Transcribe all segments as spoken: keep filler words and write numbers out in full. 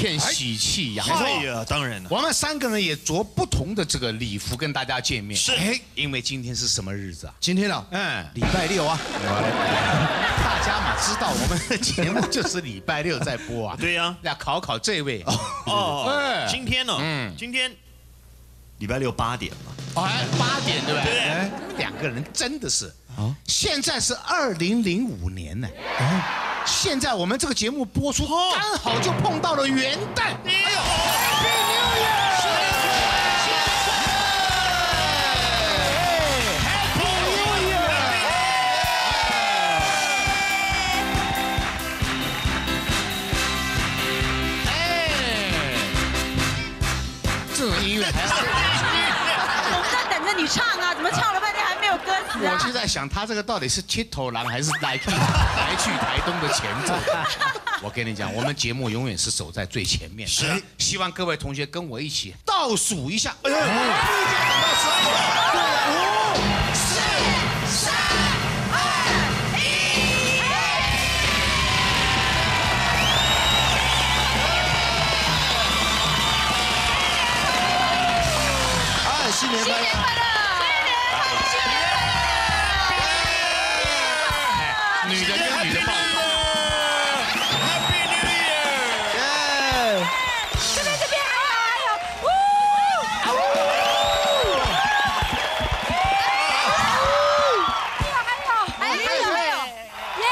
片喜气洋洋。 哎呀，当然了， 我们三个人也着不同的这个礼服跟大家见面。 是， 因为今天是什么日子啊？ 今天啊，嗯，礼拜六啊。 大家嘛知道我们的节目就是礼拜六在播啊。 对呀， 要考考这位。 哦，今天呢？嗯，今天礼拜六八点嘛。 哦，八点对不对？ 对。 两个人真的是。啊。现在是二零零五年呢。哦。现在我们这个节目播出，刚好就碰到了元旦。哎呦 ，Happy New Year！Happy New Year！ 哎，这种音乐还要。 我们在等着你唱啊，怎么唱了半天还没有歌词啊？ 我就在想，他这个到底是七头狼还是来去来去台东的前奏？我跟你讲，我们节目永远是走在最前面。 是， 希望各位同学跟我一起倒数一下。哎呦，等到十二点。五、四、三、二、一。 哎，新年快乐！ 女的跟女的抱抱 ，Happy New Year！ 耶！ 这边这边，哎呦哎呦，呜！还有还有还有还有，耶！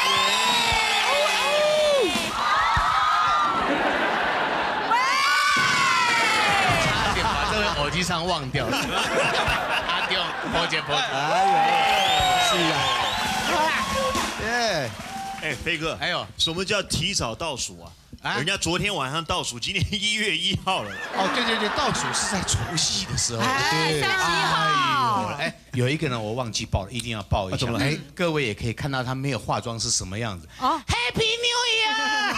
差点把这位耳机上忘掉了。阿丢，婆姐婆姐。 哎呦，是啊。 耶！ 哎，飞哥， 哎呦， 什么叫提早倒数啊？人家昨天晚上倒数，今天一月一号了。 哦，对对对，倒数是在除夕的时候。 哎，三十一号。 哎，有一个人我忘记报了，一定要报一下。 怎么了？ 哎，各位也可以看到他没有化妆是什么样子。哦 ，Happy New Year！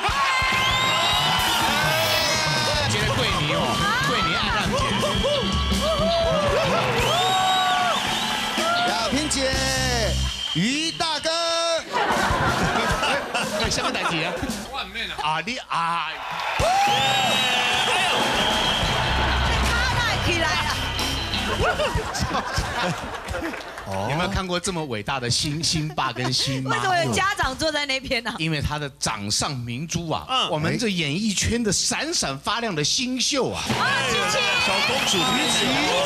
觉得桂妮哦，桂妮爱浪姐。 小萍姐，于大哥。 对，什么代志啊？我唔免啊！啊你啊！ 他那起来了。 有没有看过这么伟大的新新爸跟新妈？ 为什么有家长坐在那边呢？ 因为他的掌上明珠啊， 嗯我们这演艺圈的闪闪发亮的新秀啊！ 啊，琪琪， 小公主琪琪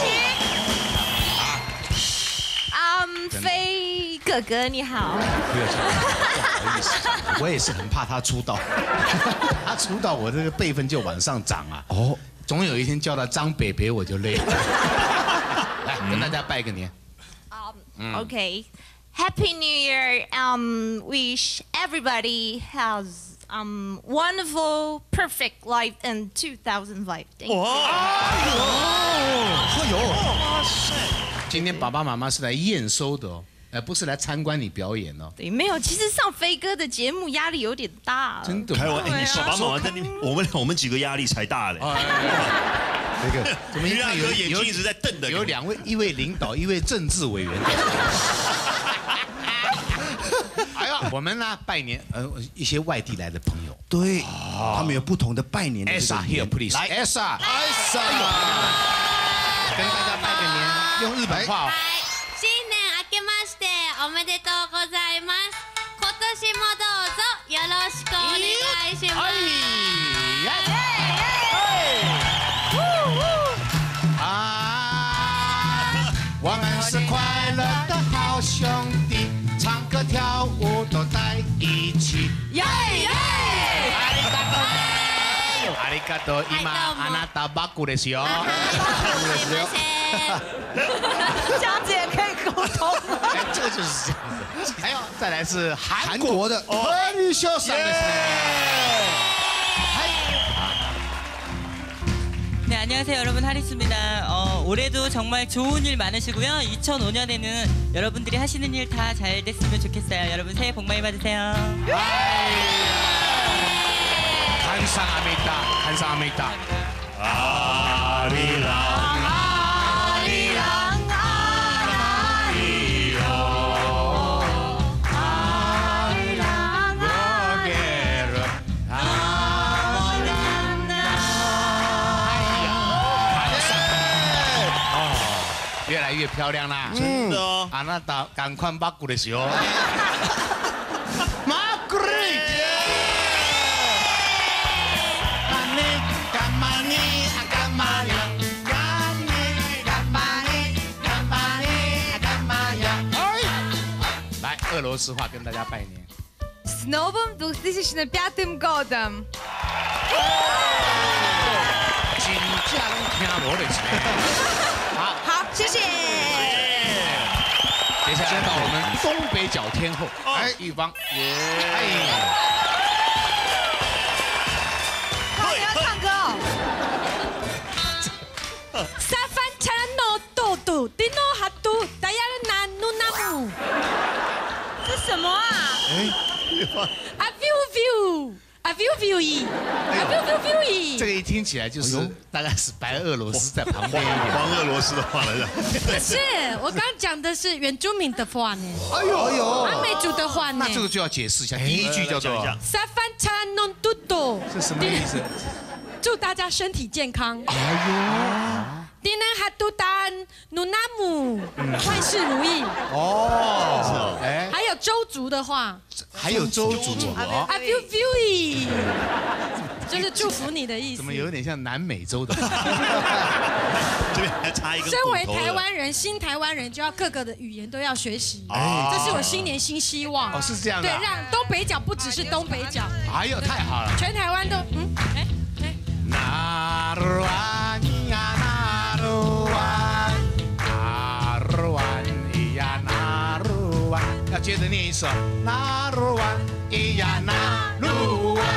琪。嗯，飞哥哥你好。 不要不好意思，我也是很怕他出道，他出道我这个辈分就往上涨啊。哦，总有一天叫他张北北我就累了。来跟大家拜个年。 Um, okay. Happy New Year. Um, wish everybody has um wonderful, perfect life in two thousand five. Thank you. 哎呦， 哎呦， 哇塞！ 今天爸爸妈妈是来验收的哦，呃，不是来参观你表演哦。 对，没有，其实上飞哥的节目压力有点大。 真的吗？ 开玩笑，你爸爸妈妈在那边，我们我们几个压力才大嘞。 那个怎么于大哥眼睛一直在瞪的， 有两位，一位领导，一位政治委员。哎呀，我们呢拜年，呃，一些外地来的朋友， 对，他们有不同的拜年的。 Elsa here please， 来 Elsa，Elsa， 跟大家拜个年，用日本话。 新年明けましておめでとうございます。今年もどうぞよろしくお願いします。 啊，我们是快乐的好兄弟，唱歌跳舞都在一起。耶耶！ありがとう。今あなたバックですよ。 这样子也可以沟通。 哎，这就是这样子。还有，再来是韩国的哦，你笑死了。 네, 안녕하세요 여러분, 하리스입니다. 어, 올해도 정말 좋은 일 많으시고요. 이천오 년에는 여러분들이 하시는 일 다 잘 됐으면 좋겠어요. 여러분 새해 복 많이 받으세요. 감사합니다. 감사합니다. 아리랑 아리랑 아리요 아리랑 고개를 아무나 越来越漂亮啦。 真的哦。 啊，那打赶快把鼓的时候，马古瑞。干你干嘛你啊干嘛呀？干你干嘛你干嘛你啊干嘛呀？来，俄罗斯话跟大家拜年。 С новым две тысячи пятым годом！ 真正听我的钱。好， 好，谢谢。 接下来到我们东北角天后，哎，玉芳，哎， 哇，你要唱歌哦。沙帆차노도도디노하도 다야나 누나무。这什么啊？啊 view view 啊 view view 一啊 view view view 一。 这个一听起来就是大概是白俄罗斯在旁边一点。 黄俄罗斯的话来讲， 不是，我刚讲的是原住民的话呢。 哎呦哎呦， 阿美族的话呢？ 那这个就要解释一下，第一句叫做沙帆차노도도 是什么意思？ 祝大家身体健康。 哎呦。 迪能哈杜丹努纳姆，万事如意。 哦，哎， 还有周族的话， 还有周族哦， 啊 view view， 就是祝福你的意思。 怎么有点像南美洲的话？ 这边还差一个。 身为台湾人，新台湾人就要各个的语言都要学习。哎，这是我新年新希望。 哦，是这样的。 对，让东北角不只是东北角。 哎呦，太好了！ 全台湾都嗯，哎哎。 那鲁安呀那鲁安，那鲁安咿呀那鲁安，要接着念一首。那鲁安咿呀那鲁安。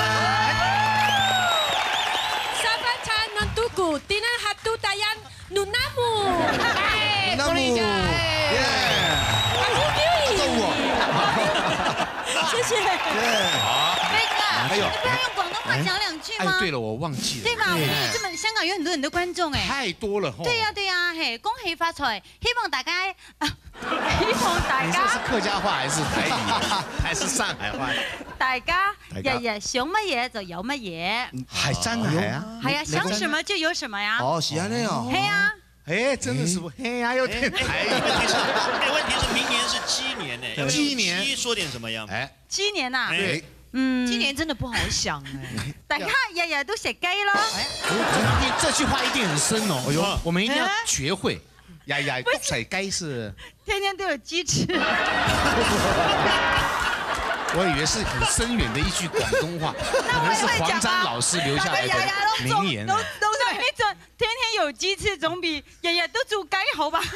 沙巴查能杜古，迪能哈杜达亚努纳姆。 努纳姆，耶！ 揍我！ 谢谢。 好。 飞哥，你不要用广东话讲两句吗？ 哎，对了，我忘记了。 对吧？我们这么香港有很多很多观众哎。 太多了。 对呀对呀，嘿，恭喜發財！希望大家啊，希望大你这是家客家话还是台语还是上海話？ 大家日日想乜嘢就有乜嘢。 還真係啊！ 係啊，想什麼就有什麼呀。 哦，是安尼哦。 係啊。 哎，真的是不嘿呀，有点台语。 问题是，哎，問題是明年是雞年呢， 雞年雞說點什麼呀？ 哎， 雞年呐， 對， 嗯， 今年真的不好想哎。 大家日日都食雞咯。 这句话一定很深哦。哎呦，我们一定要学会。呀呀，剁水雞是。 天天都有雞吃。 我以為是很深遠的一句廣東話，可能是黃沾老師留下來的名言。 都都是一種天天有雞翅，總比日日都煮雞好吧？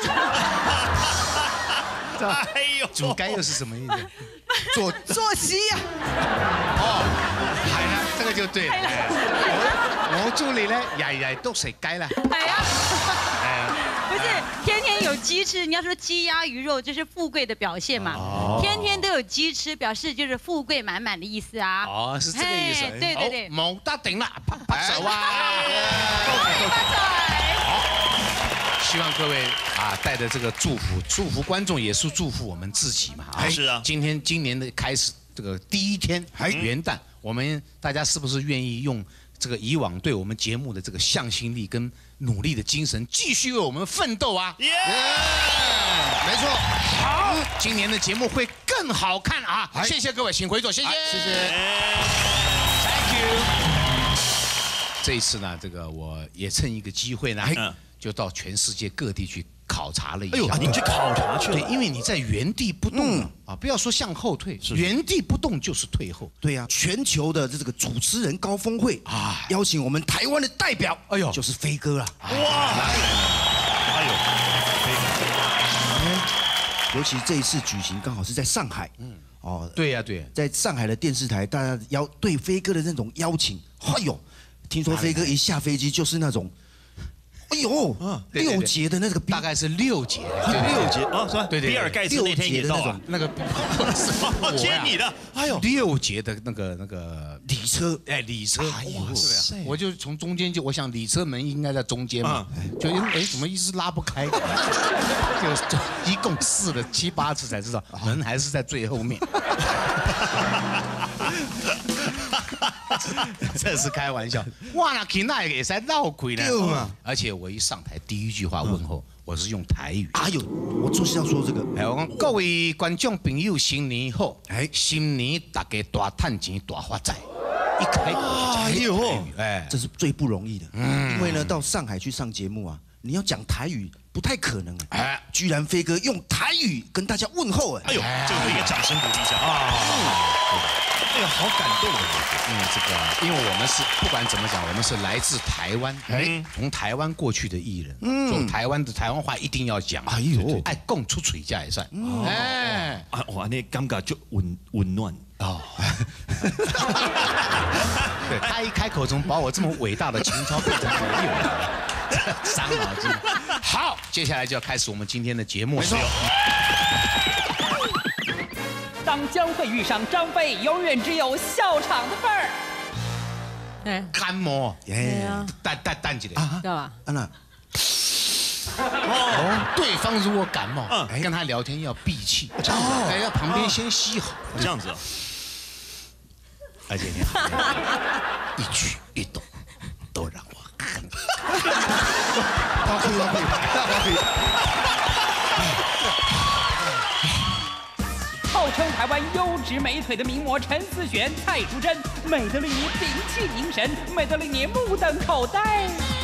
哎呦， 煮雞又是什麼意思？做作息呀。 哦，係啦，這個就對了。我我祝你咧，日日都食雞啦。 係啊。不是天天有雞翅，你要說雞鴨魚肉，這是富貴的表現嘛。哦、天天都有雞翅，表示就是富貴滿滿的意思啊。 哦，是這個意思。 對對對。 冇得頂啦，拍拍手啊！ 恭喜發財！ 好，希望各位啊帶着這個祝福，祝福觀眾，也是祝福我們自己嘛。啊， 是啊。 今天今年的開始，這個第一天元旦，我們大家是不是願意用這個以往對我們節目的這個向心力跟努力的精神，繼續為我們奮鬥啊！ 耶， 沒錯。 好，今年的節目會更好看啊！謝謝各位，請回座，謝謝，謝謝 ，Thank you。這一次呢，這個我也趁一個機會呢，就到全世界各地去考察了一下。 哎呦，您去考察去了？ 對，因為你在原地不動啊，不要說向後退，原地不動就是退後。 對呀，全球的這個主持人高峰會啊，邀請我們台灣的代表，哎呦，就是飛哥啦。哇， 哎呦， 尤其這一次舉行剛好是在上海，嗯，哦， 對呀對， 在上海的電視台，大家邀對飛哥的那種邀請，哎呦，聽說飛哥一下飛機就是那種。哎呦，六節的那個大概是六節， 六節啊，是吧？對對，比爾蓋茨那天也到啊， 那個我接你的， 哎呦，六節的那個那個禮車， 哎，禮車，哇塞，我就從中間就，我想禮車門應該在中間嘛，就哎怎麼一直拉不開，就一共試了七八次才知道門還是在最後面。這是開玩笑，哇，那那也在繞開呢。而且我一上台第一句話問候， 我是用台语。 哎呦，我就是要说这个。 哎，我讲各位观众朋友，新年好！哎，新年大家大赚钱、大发财。一开口就讲台语， 哎，这是最不容易的。嗯，因为呢，到上海去上节目啊，你要讲台语不太可能哎。哎，居然飞哥用台语跟大家问候哎。 哎呦，这个一个掌声鼓励一下啊！哎呀，好感动啊！ 因为这个，因为我们是不管怎么讲，我们是来自台湾，哎，从台湾过去的艺人，嗯，做台湾的台湾话一定要讲。哎呦，爱供出嘴价也算。哎， 啊，哇，那感觉就温温暖。哦， 对他一开口，怎么把我这么伟大的情操变成没有了？伤脑筋。好，接下来就要开始我们今天的节目。没错。 当江蕙遇上张飞，永远只有笑场的份儿。 哎， 干么？ 哎， 淡淡淡起来啊，知道吧？ 安娜。 哦，对方如果感冒，嗯，跟他聊天要闭气，这样子，哎，要旁边先吸好， 这样子。 而且你好，一举一动都让我看。 他可以，他可以，他可以。 号称台湾优质美腿的名模陈思璇、蔡淑珍，美得令你屏气凝神，美得令你目瞪口呆。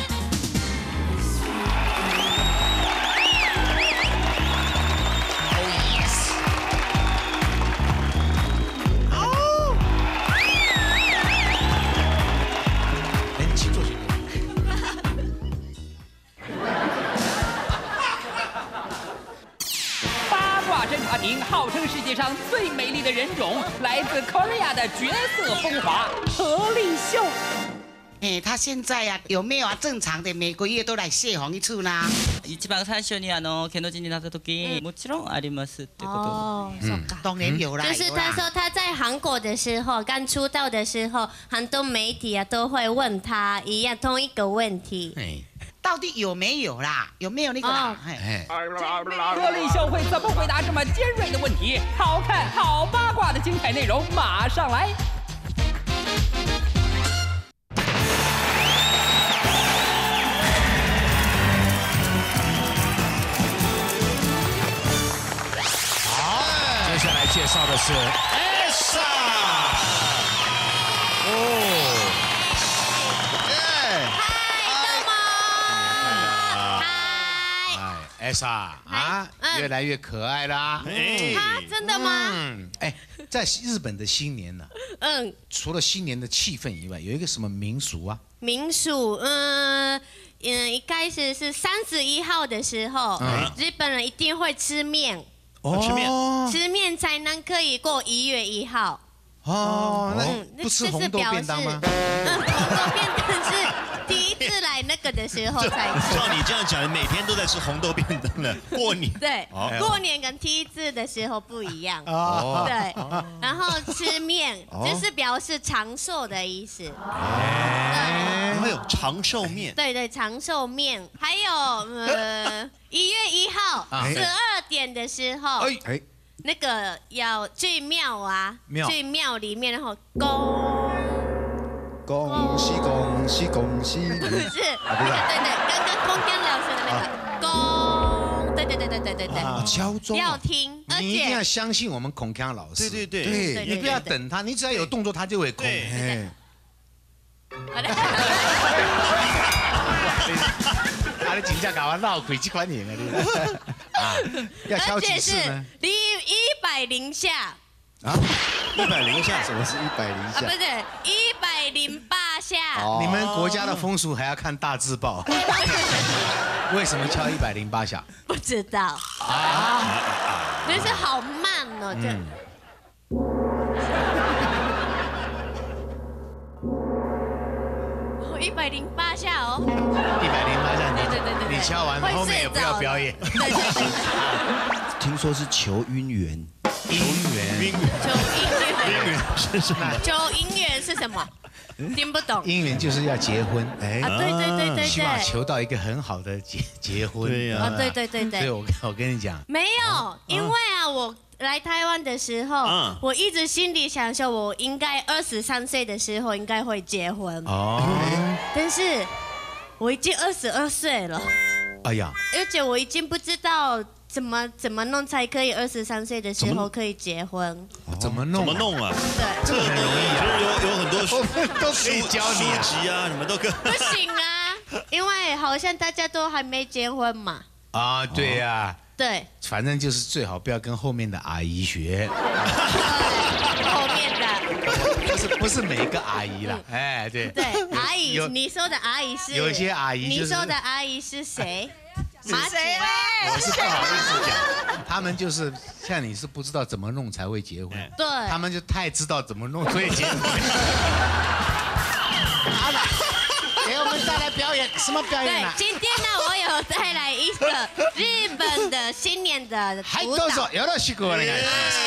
号称世界上最美丽的人种，来自 Korea 的绝色风华何立秀。 哎，他现在呀、啊、有没有啊？正常的每个月都来卸红一次呢？ 一番最初にあの芸能人になった時、もちろんありますってこと。 哦，当然有啦。 就是他说他在韩国的时候，刚出道的时候，很多媒体啊都会问他一样同一个问题。 哎。到底有没有啦？有没有那个啦？哎， 何立秀会怎么回答这么尖锐的问题？好看、好八卦的精彩内容马上来。 好，接下来介绍的是 Elsa。哦。Elsa 啊，越来越可爱啦！ 啊，真的吗？ 嗯，哎，在日本的新年呢，嗯，除了新年的气氛以外，有一个什么民俗啊？ 民俗，嗯嗯，一开始是三十一号的时候，日本人一定会吃面， 哦，吃面， 吃面才能可以过一月一号。 哦，那不吃红豆便当吗？ 嗯，红豆便当是第一次来那个的时候才吃。 照你这样讲，每天都在吃红豆便当了。过年对，过年跟第一次的时候不一样。哦，对，然后吃面就是表示长寿的意思。 哎，还有长寿面。 对对，长寿面，还有呃一月一号十二点的时候。哎。那个要去庙啊，去庙里面，然后恭恭喜恭喜恭喜， 不是，对对对，刚刚空间老师的那个恭，对对对对对对对， 敲钟要听，而且你一定要相信我们孔锵老师， 对对对， 你不要等他，你只要有动作，他就会空。啊！你真正搞我闹鬼这款人啊！你啊，要敲几次呢？ 离一百零下。 啊？一百零下？什么是一百零下？ 啊，不是一百零八下。 你们国家的风俗还要看大字报。为什么敲一百零八下？ 不知道。啊？那是好慢哦，这。一百零八下哦， 一百零八下， 对对对对， 你敲完后面也不要表演。 对对对。 听说是求姻缘， 姻缘， 姻缘， 求姻缘， 姻缘是什么？ 求姻缘是什么？听不懂。 姻缘就是要结婚，哎， 啊，对对对对对， 希望求到一个很好的结结婚。 对呀， 啊，对对对对。 所以我我跟你讲， 没有，因为啊，我来台湾的时候，我一直心里想说，我应该二十三岁的时候应该会结婚。哦。但是我已经二十二岁了。 哎呀， 而且我已经不知道怎么怎么弄才可以二十三岁的时候可以结婚。 怎么弄？ 怎么弄啊？ 对， 这个很容易啊，就是有有很多书都可以教你书籍啊，什么都可以。 不行啊，因为好像大家都还没结婚嘛。 啊，对呀。 对。 反正就是最好不要跟后面的阿姨学。 后面的。 不是不是每一个阿姨啦，哎对。 对，阿姨，你说的阿姨是？ 有一些阿姨。 你说的阿姨是谁？ 马谁嘞？ 我是不好意思讲，他们就是像你是不知道怎么弄才会结婚， 对， 他们就太知道怎么弄所以结婚。好了，给我们带来表演，什么表演呢？ 对，今天呢，我有带来一个日本的新年的舞蹈。 はい、どうぞよろしくお願いします。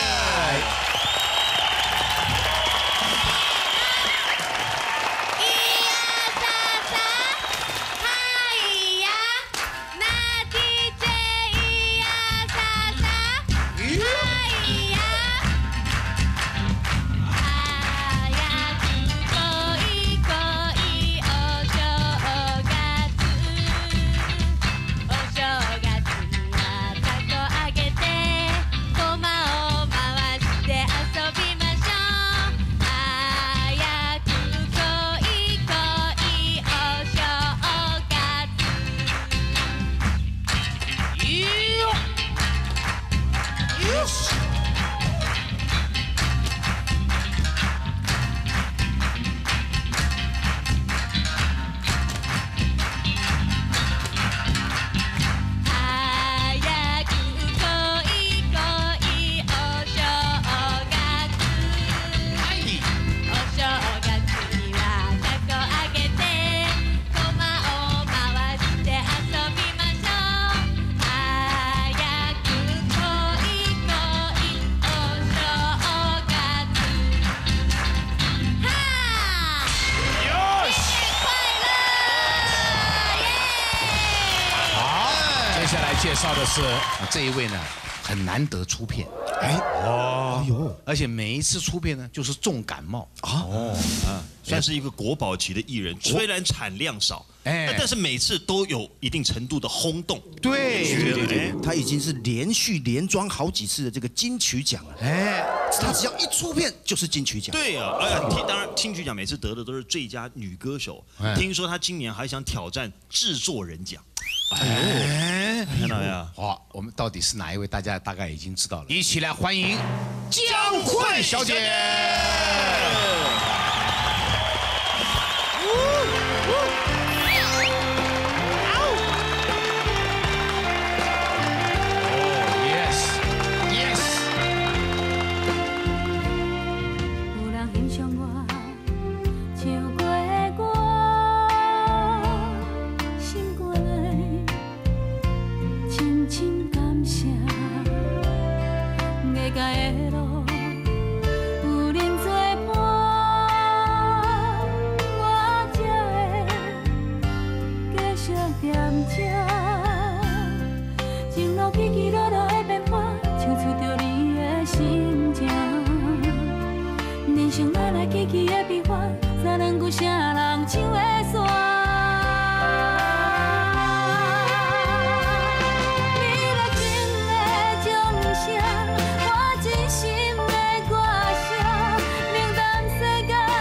介绍的是这一位呢，很难得出片，哎哦，呦，而且每一次出片呢就是重感冒啊， 哦啊，算是一个国宝级的艺人，虽然产量少，哎，但是每次都有一定程度的轰动， 对对对对，他已经是连续连庄好几次的这个金曲奖了，哎，他只要一出片就是金曲奖， 对啊，哎呀，当然金曲奖每次得的都是最佳女歌手，听说他今年还想挑战制作人奖。 哎， 看到没有？ 好，我们到底是哪一位？大家大概已经知道了。一起来欢迎江蕙小姐。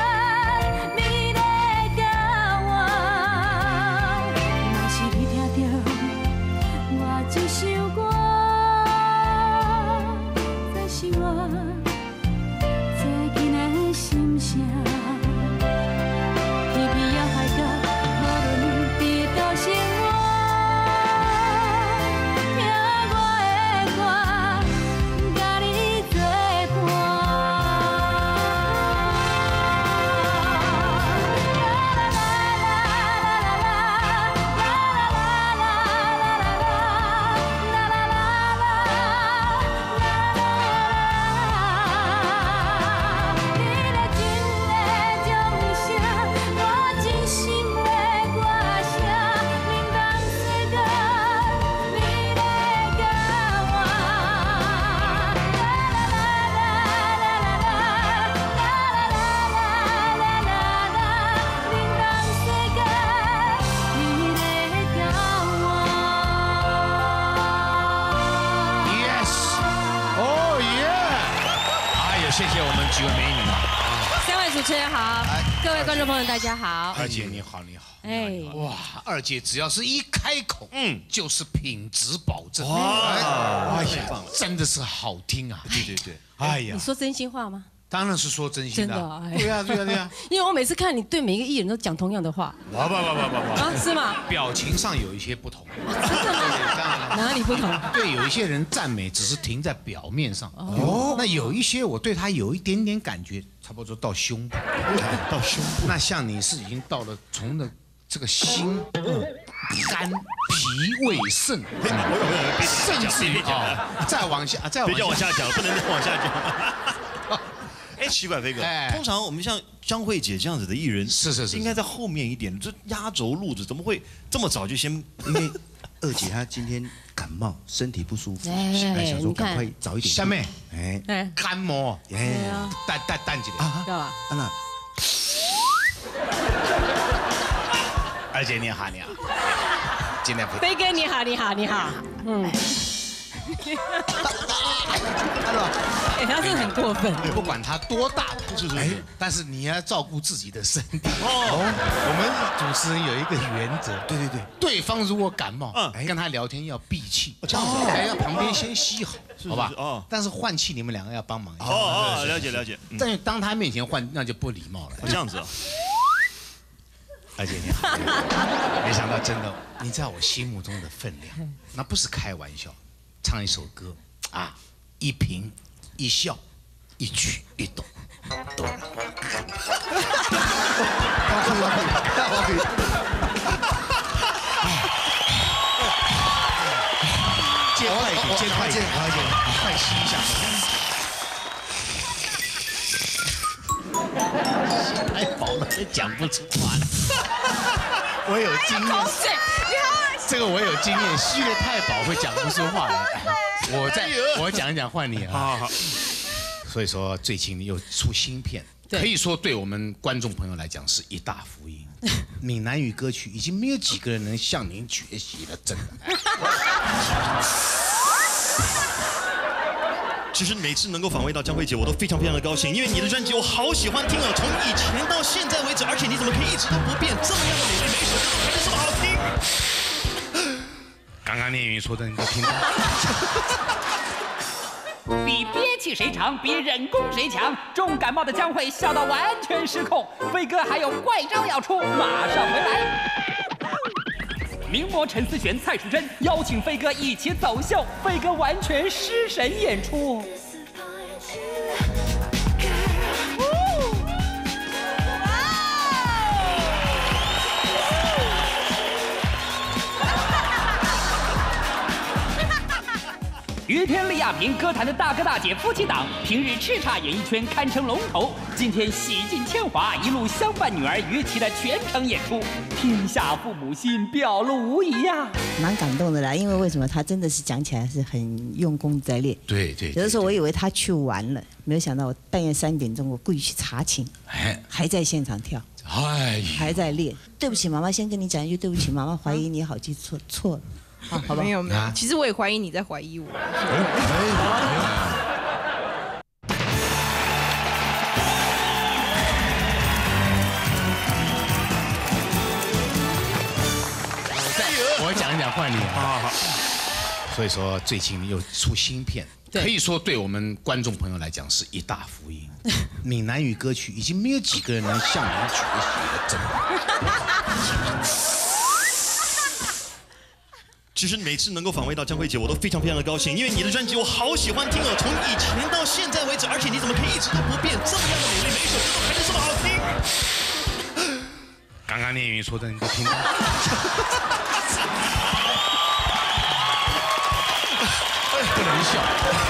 听到谢谢我们几位美女。 三位主持人好，各位观众朋友大家好。 二姐你好，你好。 哎， 哇，二姐只要是一开口，嗯，就是品质保证。 哇， 哎呀，真的是好听啊！ 对对对， 哎呀， 你说真心话吗？ 当然是说真心的。 真的， 对呀对呀对呀。 因为我每次看你对每一个艺人都讲同样的话。 不不不不不不。 啊，是吗？ 表情上有一些不同。 哪里不同？ 对，有一些人赞美只是停在表面上。哦。那有一些我对他有一点点感觉，差不多到胸部。到胸部。那像你是已经到了从的这个心、肝、脾、胃、肾，甚至于啊，再往下，再别叫往下讲，不能再往下讲。哎，奇怪，飞哥，通常我们像江蕙姐这样子的艺人， 是是是， 应该在后面一点，这压轴路子，怎么会这么早就先？ 因为二姐她今天感冒，身体不舒服，哎，想说赶快早一点。 下面， 哎， 感冒，哎，淡淡淡几点？ 干嘛？ 安娜， 二姐你好，你好，今天飞哥你好，你好，你好，嗯。哎，他真的很过分。 不管他多大，是是是，但是你要照顾自己的身体。哦，我们主持人有一个原则， 对对对， 对方如果感冒，嗯，跟他聊天要闭气，这样子，还要旁边先吸好，好吧？哦，但是换气你们两个要帮忙一下。 哦哦，了解了解。 但是当他面前换，那就不礼貌了。 这样子啊。 二姐你好，没想到真的你在我心目中的分量，那不是开玩笑。唱一首歌啊，一颦一笑，一举一动，都让我看。接快一点，接快一点，快一点，快吸一下。吸太饱了，讲不出话来。我有经验。这个我有经验，吸得太饱会讲不出话来。我再我讲一讲换你啊。好好。所以说最近又出新片，可以说对我们观众朋友来讲是一大福音。闽南语歌曲已经没有几个人能向您学习了，真的。 其实每次能够访问到江蕙姐，我都非常非常的高兴，因为你的专辑我好喜欢听哦，从以前到现在为止，而且你怎么可以一直都不变，这么样的美丽，每一首歌都还是这么好听。 刚刚聂云说的你都听到。 比憋气谁长，比忍功谁强。重感冒的江蕙笑到完全失控，飞哥还有怪招要出，马上回来。名模陈思璇、蔡淑珍邀请飞哥一起走秀，飞哥完全失神演出。于天、李亚平歌坛的大哥大姐夫妻档，平日叱咤演艺圈，堪称龙头。今天洗尽铅华，一路相伴女儿于琦的全程演出，天下父母心，表露无遗呀。 蛮感动的啦，因为为什么他真的是讲起来是很用功在练。 对对。 有的时候我以为他去玩了，没有想到我半夜三点钟我故意去查寝，哎，还在现场跳，哎，还在练。对不起，妈妈先跟你讲一句，对不起，妈妈怀疑你好记错错了。好，好吧。 没有没有，其实我也怀疑你在怀疑我。 我讲一讲换你啊。好。所以说最近又出新片，可以说对我们观众朋友来讲是一大福音。闽南语歌曲已经没有几个人能向您学习了，真的。 其实每次能够访问到江蕙姐，我都非常非常的高兴，因为你的专辑我好喜欢听哦，从以前到现在为止，而且你怎么可以一直都不变，这么样的美丽，每一首歌都还是这么好听。 刚刚聂云说的你都听到。不能笑。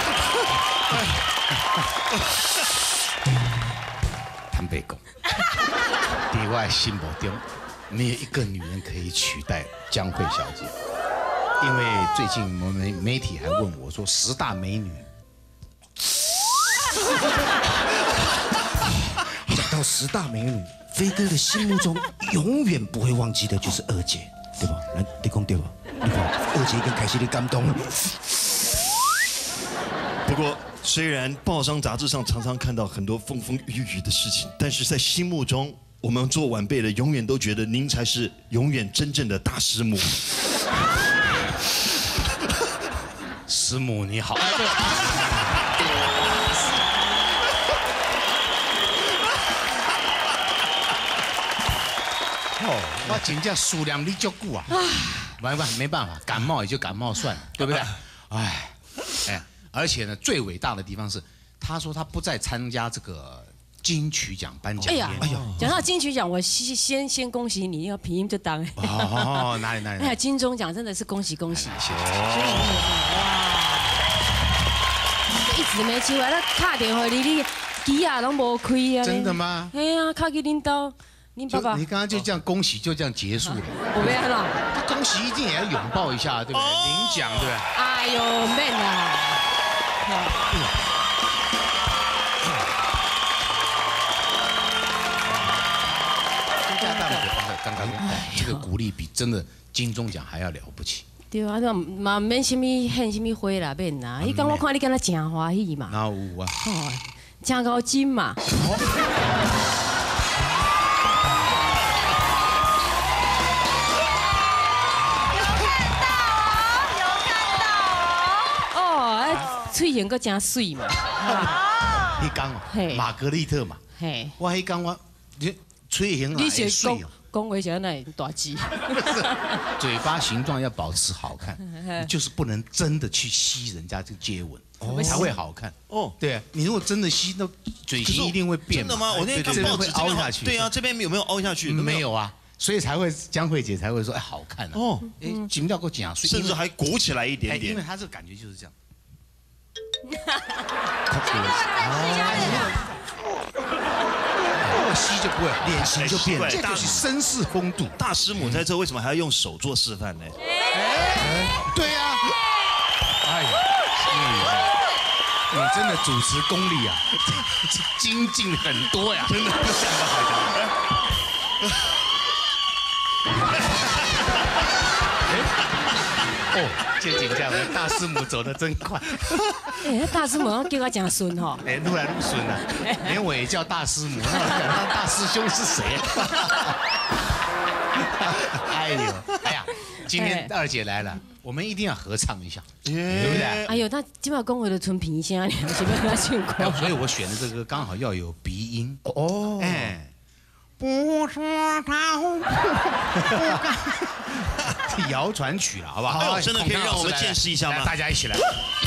坦白讲，在我心目中，没有一个女人可以取代江蕙小姐。因为最近我们媒体还问我说十大美女， 讲到十大美女，飞哥的心目中永远不会忘记的就是二姐，对吧？来，你讲对吧？你看二姐跟凯西的感动了。 不过，虽然报章杂志上常常看到很多风风雨雨的事情，但是在心目中，我们做晚辈的永远都觉得您才是永远真正的大师母。 师母你好。哦，我真正思念你足久啊！没办没办法，感冒也就感冒算了，对不对？哎，哎，而且呢，最伟大的地方是，他说他不再参加这个金曲奖颁奖。 哎呀，哎呀，讲到金曲奖，我先先先恭喜你，因为平音就当。 哦，哪里哪里？ 哎呀，金钟奖真的是恭喜恭喜！ 谢谢。 哇，一直没机会，那打电话你你机啊拢无开啊。 真的吗？ 哎呀，卡去领导。你爸爸， 你刚刚就这样恭喜，就这样结束了。 我没了。 恭喜一定也要拥抱一下，对不对？领奖，对不对？ 哎呦，妹啊！ 大大的刚刚这个鼓励比真的金钟奖还要了不起。 对啊，那嘛免什么献什么花啦，免啦。伊讲我看你敢若真欢喜嘛。 哪有啊？ 哦，真高金嘛。嘴型阁真水嘛！ 迄讲哦，玛格丽特嘛，我迄讲我，你嘴型也会水哦。 讲话像那大鸡。 嘴巴形状要保持好看，就是不能真的去吸人家这个接吻，才会好看。哦，对啊，你如果真的吸，那嘴型一定会变。 真的吗？我那天看报纸， 凹下去。 对啊，这边有没有凹下去？ 没有啊。所以才会江慧姐才会说，哎，好看哦。哎，什么叫够讲？ 甚至还鼓起来一点点。 因为她这个感觉就是这样。过吸就不会，脸型就变了，这就是绅士风度。 大师母在这为什么还要用手做示范呢？ 对呀，哎呀，你真的主持功力啊，精进很多呀，真的。哦，这紧张了，大师母走得真快。 哎，大师母叫我讲孙哈。 哎，撸来撸孙啊，连我也叫大师母，那大师兄是谁？哎呦，哎呀，今天二姐来了，我们一定要合唱一下，对不对？ 哎呦，那今晚讲话的纯平声，你们是不是要辛苦？ 所以我选的这个刚好要有鼻音。哦，哎。不说他谣传曲了，好不好？ 好，真的可以让我们见识一下吗？ 大家一起来。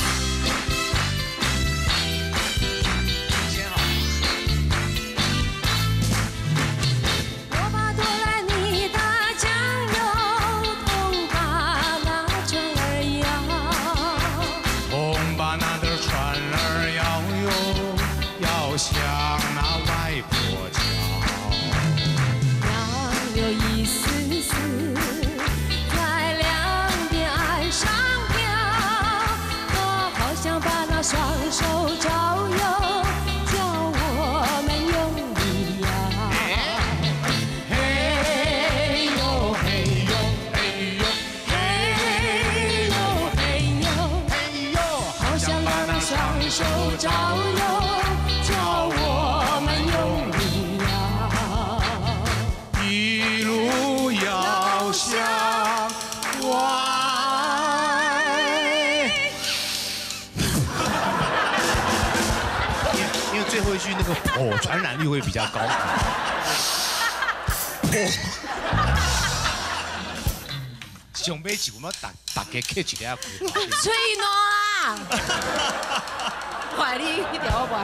我把多兰尼的酱油同把那船儿摇， 同把那的船儿摇哟，摇向那外婆家。 有一丝丝在两边岸上飘，我好想把那双手招摇，叫我们用力摇。嘿呦嘿呦嘿呦嘿呦嘿呦嘿呦，好想把那双手招摇，叫我们用力摇。 一路遥向外。因为最后一句那个“哦”传染率会比较高。上尾是我们大大家 catch 一下。 吹暖啊！快你一条吧。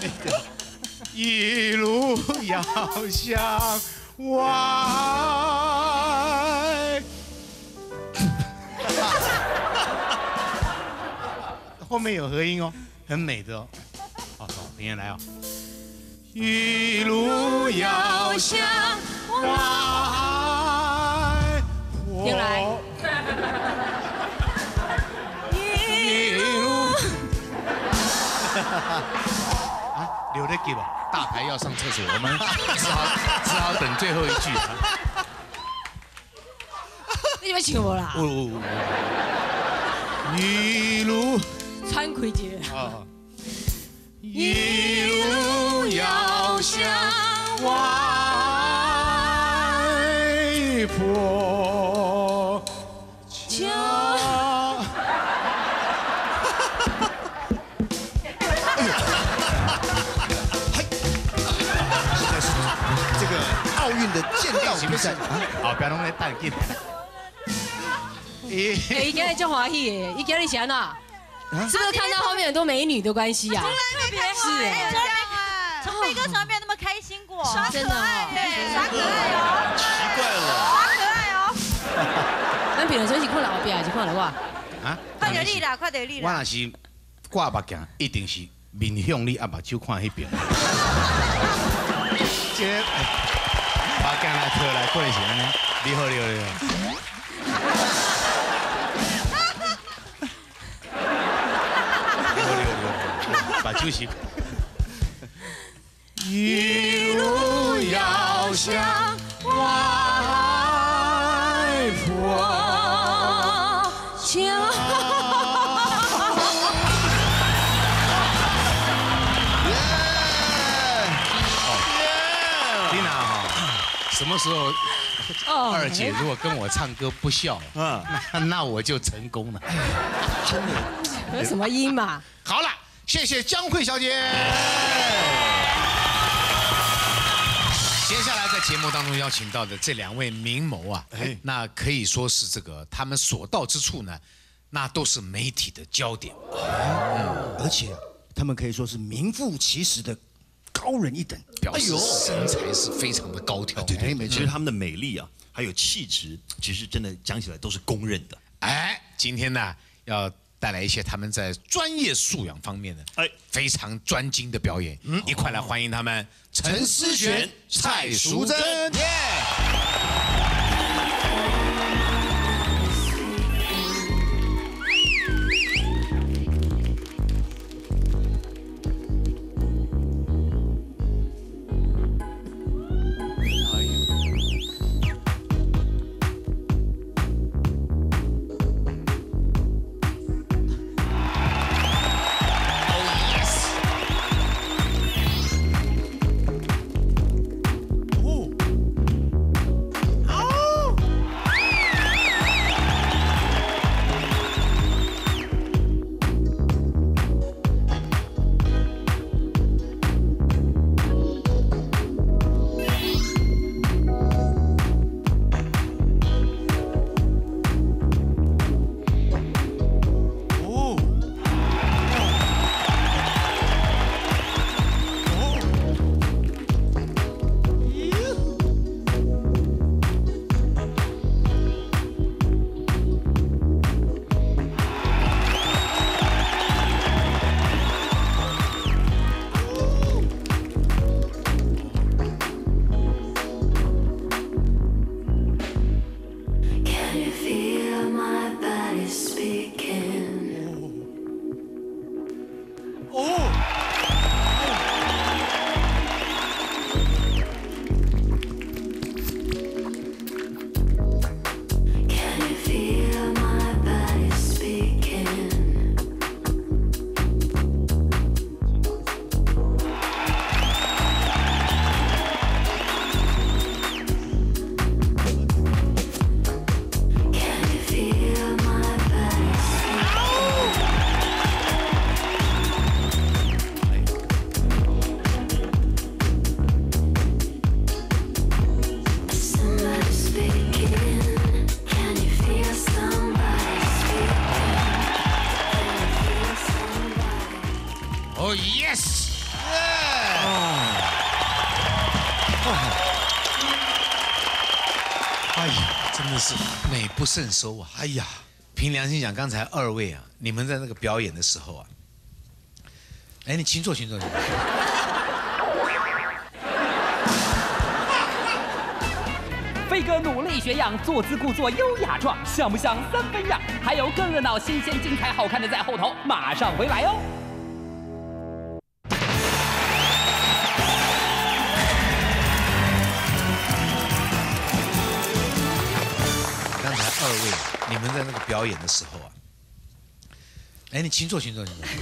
一路遥向外。后面有和音哦，很美的哦。好，好，明天来哦。一路遥向外。 进来。 一路。啊，留得给吧。大牌要上厕所，我们只好只好等最后一句。 你们请我啦？ 哦，一路惭愧节。 啊。 一路遥想外婆家。 这个奥运的剑道比赛啊， 好，不要弄来带劲。 哎，伊今日就欢喜的，伊今日是安怎？是不是看到后面很多美女的关系啊？ 特别是哎， 从飞哥从来没有那么开心过， 真的哦， 耍可爱哦， 奇怪了， 耍可爱哦。 咱平常时是看老边还是看了我？ 啊？ 快点你啦，快点你啦！ 我若是挂目镜，一定是面向你，啊目睭看迄边。这目镜来套来，可能是安尼。你好，你好，你好。把酒席。 一路遥想外婆家。 丽娜哈，什么时候二姐如果跟我唱歌不笑，啊，那那我就成功了。 真的？有什么音嘛？ 好了。谢谢江蕙小姐。接下来在节目当中邀请到的这两位名模啊，那可以说是这个他们所到之处呢，那都是媒体的焦点。 嗯，而且他们可以说是名副其实的高人一等， 表示身材是非常的高挑。 对对，没错。其实他们的美丽啊，还有气质，其实真的讲起来都是公认的。 哎，今天呢要带来一些他们在专业素养方面的哎非常专精的表演，嗯，一块来欢迎他们陈思璇、蔡淑珍。耶！哦 yes， 哎呀，真的是美不胜收啊！哎呀，凭良心讲，刚才二位啊，你们在那个表演的时候啊，哎，你请坐，请坐，请坐。 飞哥努力学样，坐姿故作优雅状，像不像三分样？还有更热闹、新鲜、精彩、好看的在后头，马上回来哦。 刚才二位你们在那个表演的时候啊， 哎，你请坐，请坐，请坐。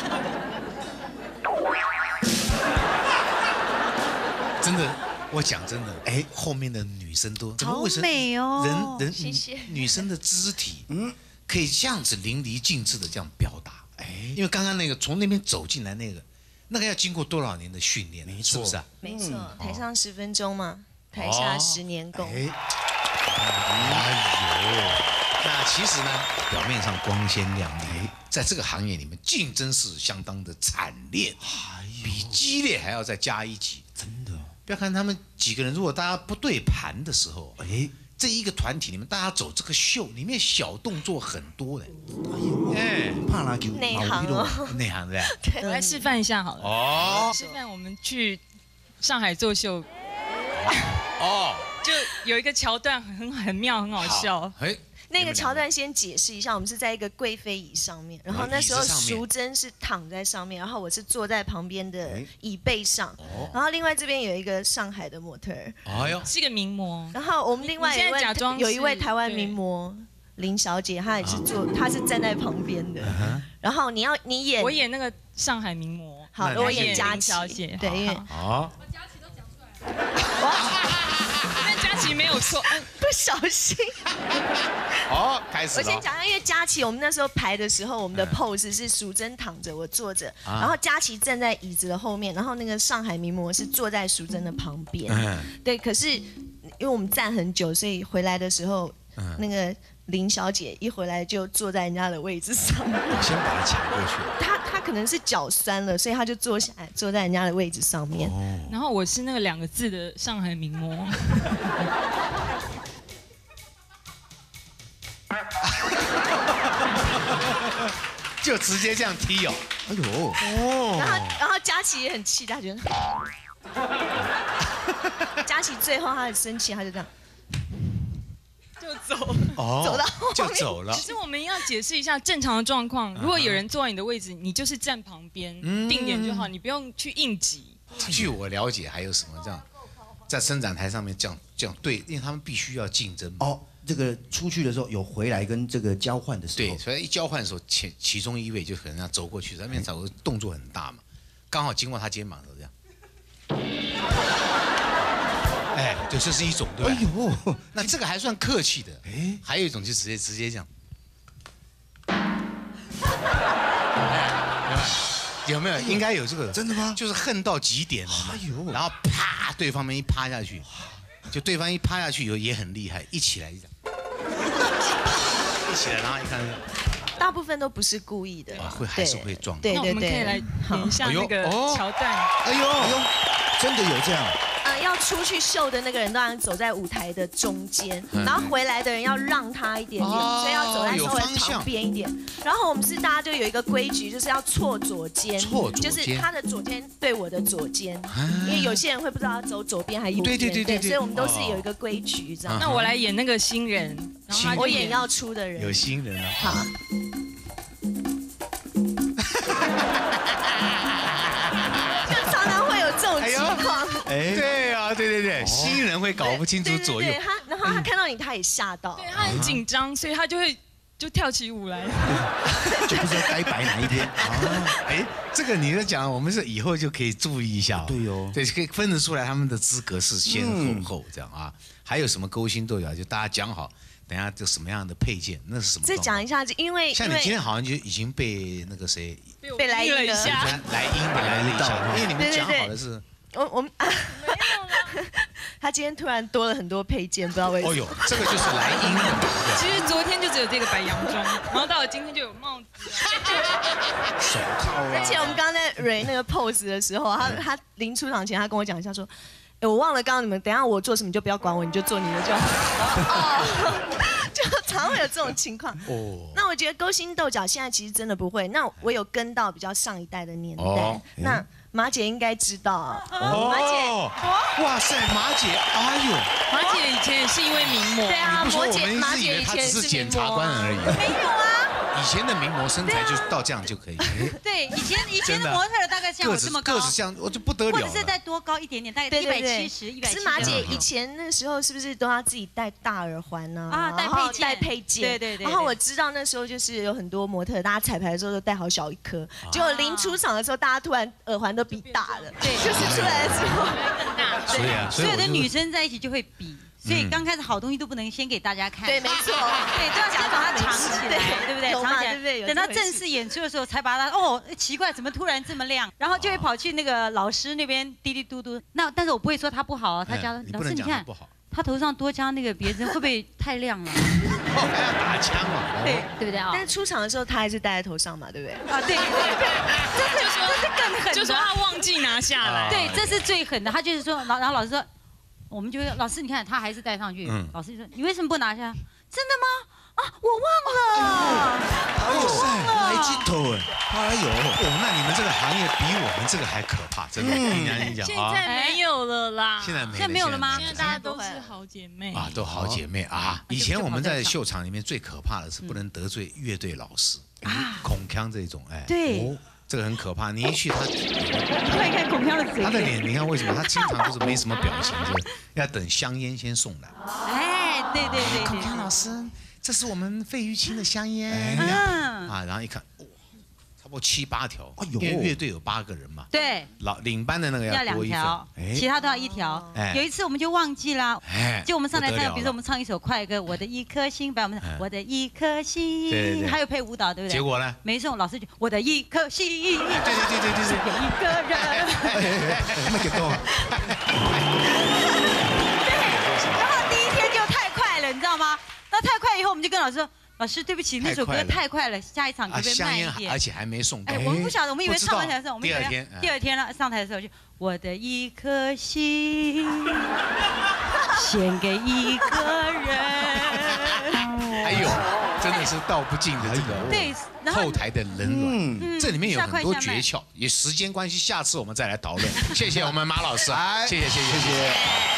真的，我讲真的，哎，后面的女生都怎么为什么？ 好美哦， 人人谢谢。 女生的肢体，嗯，可以这样子淋漓尽致的这样表达。哎，因为刚刚那个从那边走进来那个，那个要经过多少年的训练？没错，是不是啊？ 没错，台上十分钟嘛，台下十年功。 哎，哎呦，那其实呢，表面上光鲜亮丽，在这个行业里面竞争是相当的惨烈，比激烈还要再加一级。真的，不要看他们几个人，如果大家不对盘的时候，哎。这一个团体里面，大家走这个秀，里面小动作很多的。哎， 怕拉球， 内行哦， 内行的。 我来示范一下好了。哦。示范我们去上海做秀。哦。就有一个桥段很很妙，很好笑。哎。 那个桥段先解释一下，我们是在一个贵妃椅上面，然后那时候淑珍是躺在上面，然后我是坐在旁边的椅背上，然后另外这边有一个上海的模特儿， 哎呦，是个名模。 然后我们另外一位有一位台湾名模林小姐，她也是坐，她是站在旁边的。然后你要你演， 我演那个上海名模， 好，我演佳琪小姐， 对，因为好， 我佳琪都讲出来了。 佳琪没有错， 不小心。 好，开始。 我先讲一下，因为佳琪，我们那时候排的时候，我们的 pose 是淑珍躺着，我坐着，然后佳琪站在椅子的后面，然后那个上海名模是坐在淑珍的旁边。对，可是因为我们站很久，所以回来的时候，那个林小姐一回来就坐在人家的位置上。 先把她抢过去。 她她可能是脚酸了，所以她就坐下来，坐在人家的位置上面。 然后我是那个两个字的上海名模。 就直接这样踢哦，哎呦， 哦，然后然后佳琪也很气，他觉得，佳琪最后他很生气，他就这样， 就走， 哦， 走到后面就走了。 其实我们要解释一下正常的状况，如果有人坐在你的位置，你就是站旁边，定点就好，你不用去硬挤。 据我了解，还有什么这样，在伸展台上面这样这样对，因为他们必须要竞争哦。这个出去的时候有回来跟这个交换的时候， 对，所以一交换的时候，其其中一位就可能要走过去，那边走个动作很大嘛，刚好经过他肩膀的时候这样，哎，对，这是一种，对吧？哎呦，那这个还算客气的，哎，还有一种就直接直接这样，有没有？应该有这个， 真的吗？ 就是恨到极点了，哎呦，然后啪，对方们一趴下去。就对方一趴下去以后也很厉害，一起来一样，一起来，然后一看， 大部分都不是故意的， 啊，会还是会撞。 对对对， 我们可以来演一下那个桥段。 哎呦，哎呦，真的有这样。 呃，要出去秀的那个人当然走在舞台的中间，然后回来的人要让他一点点，所以要走在稍微旁边一点。然后我们是大家就有一个规矩，就是要错左肩， 错左肩， 就是他的左肩对我的左肩，因为有些人会不知道要走左边还是右边， 对对对对， 所以我们都是有一个规矩这样。 那我来演那个新人， 我演要出的人， 有新人啊。 好。情况， 哎，对啊，对对对，新人会搞不清楚左右。 他，然后他看到你，他也吓到， 对他很紧张，所以他就会就跳起舞来， 就不知道该摆哪一边。 哎，这个你在讲，我们是以后就可以注意一下。 对哦， 对，可以分得出来他们的资格是先后后这样啊。还有什么勾心斗角，就大家讲好。等下就什么样的配件，那是什么？ 再讲一下，因为像你今天好像就已经被那个谁被来阴了一下， 来阴被来了一下，因为你们讲好的是。 我我们没有了。他今天突然多了很多配件，不知道为什么。 哦呦，这个就是来阴的。 其实昨天就只有这个白洋装，然后到了今天就有帽子、 手套啊。 而且我们刚刚在蕊那个 pose 的时候，他他临出场前他跟我讲一下说。哎，我忘了刚刚你们，等下我做什么就不要管我，你就做你的就好。哦，就常会有这种情况。哦，那我觉得勾心斗角现在其实真的不会。那我有跟到比较上一代的年代，哦、那马姐应该知道。哦，马姐， 哇塞，马姐，哎呦， 马姐以前也是一位名模。 对啊， 马姐，马姐以前是检察官而已。 没有啊。 以前的名模身材就到这样就可以。 对，以前以前的模特大概概像我这么高， 个子像我就不得了， 或者是再多高一点点，大概一百七十、一百七十。 是马姐以前那时候是不是都要自己戴大耳环呢？ 啊，戴配件， 戴配件。 对对对。 然后我知道那时候就是有很多模特，大家彩排的时候都戴好小一颗，结果临出场的时候，大家突然耳环都比大了，对，就是出来的时候更大。 所以啊， 所有的女生在一起就会比。所以刚开始好东西都不能先给大家看， 对，没错， 对，都要先把它藏起来，对不对？藏起来，对不对？等到正式演出的时候，才把它哦，奇怪，怎么突然这么亮？然后就会跑去那个老师那边滴滴嘟嘟。那但是我不会说他不好啊，他讲老师你看，他头上多加那个别针会不会太亮了？ 哦，还要打枪啊？ 对，对不对啊？ 但是出场的时候他还是戴在头上嘛，对不对？ 啊，对对对，这是这是更狠的， 就说他忘记拿下来。 对，这是最狠的。他就是说，然后老师说。我们就会老师，你看他还是戴上去。嗯、老师就说：“你为什么不拿下？”真的吗？啊，我忘了。 我忘了。来镜头哎， 哎呦，哦，那你们这个行业比我们这个还可怕，真的。听人讲啊。现在没有了啦。 现在没。 现在没有了吗？ 现在大家都是好姐妹啊，都好姐妹啊。以前我们在秀场里面最可怕的是不能得罪乐队老师啊，孔锵这种哎。 对。 这个很可怕，你一去他， 看一看孔锵的嘴， 他的脸，你看为什么他经常都是没什么表情，就是要等香烟先送来。 哎，对对对， 孔锵老师，这是我们费玉清的香烟，啊，然后一看，差不多七八条，因为乐队有八个人嘛， 对， 老领班的那个要两条，其他都要一条。有一次我们就忘记了，就我们上来唱，比如说我们唱一首快歌，《我的一颗心》，把我们我的一颗心，还有配舞蹈，对不对？ 结果呢？ 没送，老师就我的一颗心，对对对对对对， 给一个人， 那个动。 对，然后第一天就太快了，你知道吗？那太快以后，我们就跟老师说。老师，对不起，那首歌太快了，下一场可不可以慢一点？ 而且还没送到。 哎，我们不晓得，我们以为唱完台的时候，我们以为第二天， 第二天了，上台的时候就我的一颗心献给一个人。 哎呦，真的是道不尽的这个对后台的冷暖，这里面有很多诀窍。也时间关系，下次我们再来讨论。谢谢我们马老师，谢谢谢谢谢谢。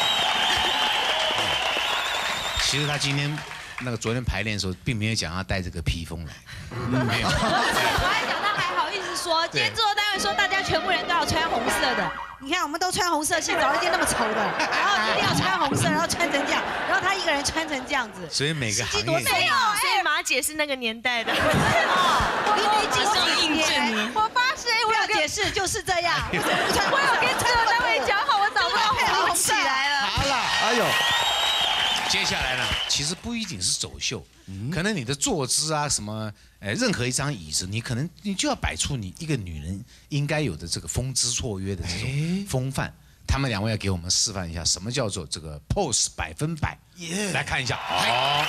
其实他今天。那个昨天排练的时候，并没有讲要带这个披风来，没有。 我还讲他还好意思说，今天制作单位说大家全部人都要穿红色的，你看我们都穿红色系，找了一件那么丑的，然后一定要穿红色，然后穿成这样，然后他一个人穿成这样子。 所以每个行业多没有，所以马姐是那个年代的。 你没经历印证。 我发誓，我有解释就是这样。我有跟制作单位讲好，我找不到红起来了。 好了， 哎呦。 接下来呢，其实不一定是走秀，可能你的坐姿啊，什么，呃，任何一张椅子，你可能你就要摆出你一个女人应该有的这个风姿绰约的这种风范。他们两位要给我们示范一下，什么叫做这个 pose 百分百，来看一下。好。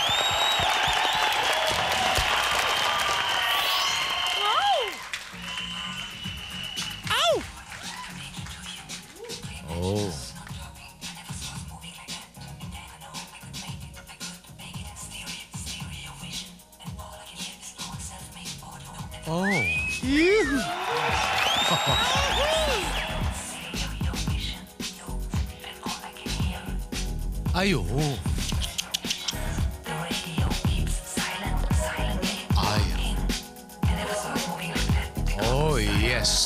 哦。哦，哎呦，哎呀，哦 ，yes。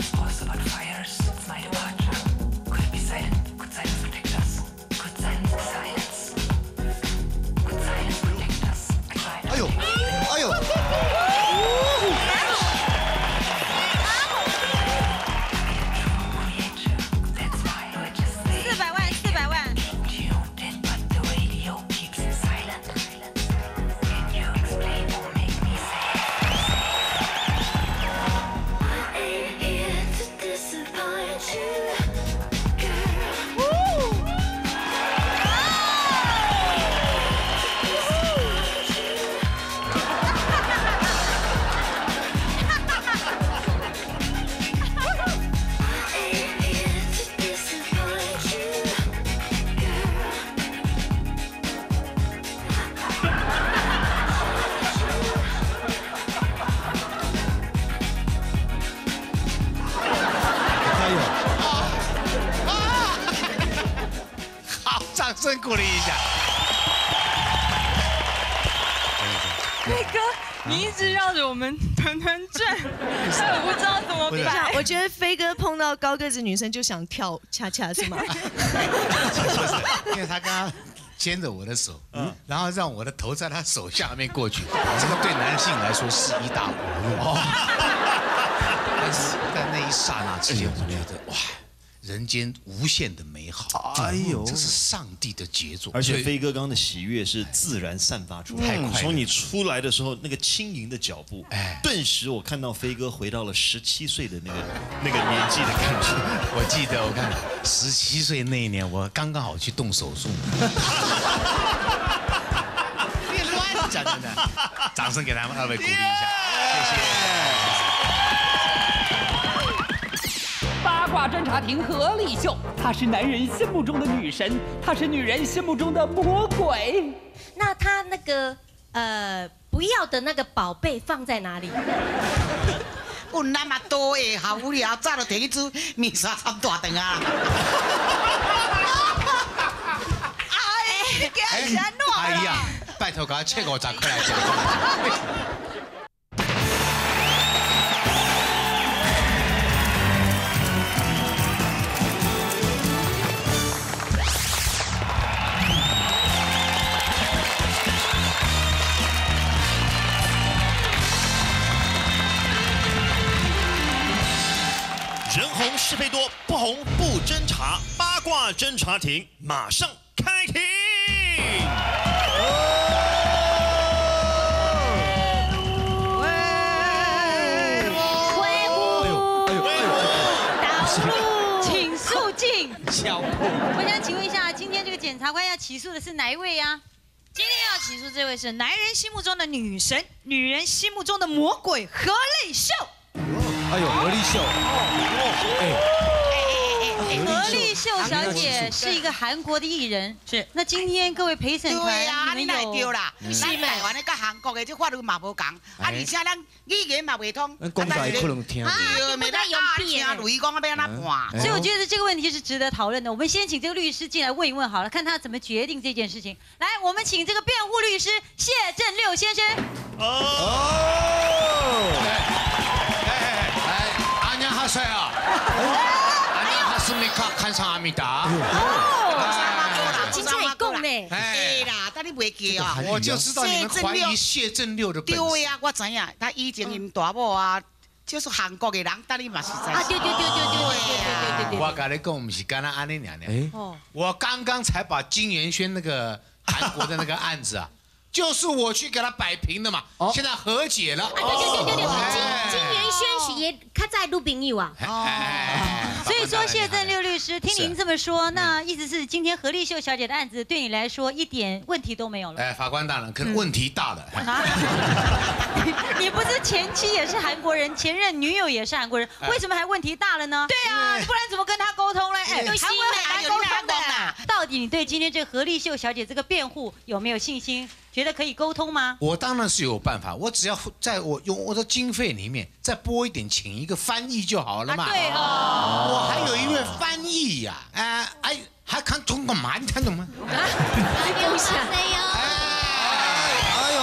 哎呦，哎呦。掌声鼓励一下。 那个你一直绕着我们团团转，所以我不知道怎么办。 我觉得飞哥碰到高个子女生就想跳恰恰是吗？ 因为他刚刚牵着我的手，嗯，然后让我的头在他手下面过去，这个对男性来说是一大侮辱。但是在那一刹那之间，我觉得哇。人间无限的美好，哎呦，这是上帝的杰作。 而且飞哥刚刚的喜悦是自然散发出来，从你出来的时候那个轻盈的脚步，哎，顿时我看到飞哥回到了十七岁的那个那个年纪的感觉。 我记得，我看十七岁那一年，我刚刚好去动手术。别乱讲，真的！掌声给他们二位鼓励一下，谢谢。 八卦侦查庭何立秀，她是男人心目中的女神，她是女人心目中的魔鬼。 那她那个呃不要的那个宝贝放在哪里？ 我那么多诶，好无聊，早就摕去煮面沙参大肠啊！ 哎，给他弄哎呀，拜托给他切五十块来吃。 人红是非多，不红不侦查，八卦侦查庭马上开庭。 请肃静。我想请问一下，今天这个检察官要起诉的是哪一位呀？ 今天要起诉这位是男人心目中的女神，女人心目中的魔鬼何立秀。 哎呦，何立秀！ 何立秀小姐是一个韩国的艺人，是。那今天各位陪审团， 对啊，你来对啦， 咱台湾的跟韩国的这法律嘛无共，啊，而且咱语言嘛袂通， 咱讲在可能听。 对，没得用听雷讲要安怎判？ 所以我觉得这个问题是值得讨论的。我们先请这个律师进来问一问好了，看他怎么决定这件事情。来，我们请这个辩护律师谢振六先生。 哦。안녕하세요. 안녕하십니까 감사합니다. 今天会讲呢？ 对啦，但你袂记啊？ 我就知道你们怀疑谢振六的本事。 对呀，我知影，他以前因大某啊，就是韩国的人，但你嘛是在。 啊，对对对对对对对对对。 我跟你讲，不是干那安尼娘娘。哦。我刚刚才把金元轩那个韩国的那个案子啊。就是我去给他摆平的嘛，现在和解了。啊， 对对对对对，金金元轩是也较在女朋友啊。 所以说，谢振六律师，听您这么说，那意思是今天何立秀小姐的案子对你来说一点问题都没有了？ 哎，法官大人，可能问题大了。 你不是前妻也是韩国人，前任女友也是韩国人，为什么还问题大了呢？对啊，不然怎么跟他沟通嘞？哎，韩文很难沟通的。到底你对今天这个何立秀小姐这个辩护有没有信心？觉得可以沟通吗？ 我当然是有办法，我只要在我用我的经费里面再拨一点，请一个翻译就好了嘛。 啊、对哦， 我还有一位翻译呀、啊，哎哎，还看中国嘛？你听懂吗？ 啊，有啥哟？ 哎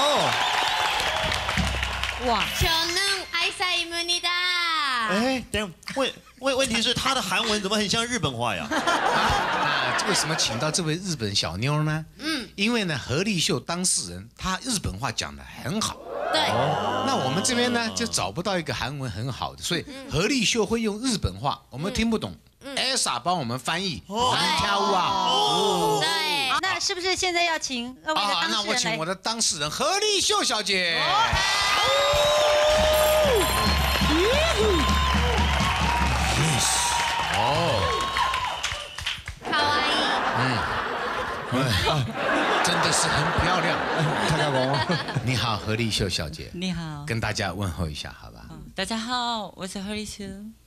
呦， 哇！저는爱사입니다。 哎，等问问问题是他的韩文怎么很像日本话呀？ 啊，那为什么请到这位日本小妞呢？嗯，因为呢，何立秀当事人他日本话讲得很好。 对。 那我们这边呢就找不到一个韩文很好的，所以何立秀会用日本话，我们听不懂。Elsa 帮我们翻译，我们跳舞啊。 哦。对。 那是不是现在要请二位的当事人来？ 那我请我的当事人何立秀小姐。哦， 可愛い。 嗯，哎，真的是很漂亮。看看我，你好，何立秀小姐。 你好， 跟大家问候一下，好吧？ 大家好，我是何立秀。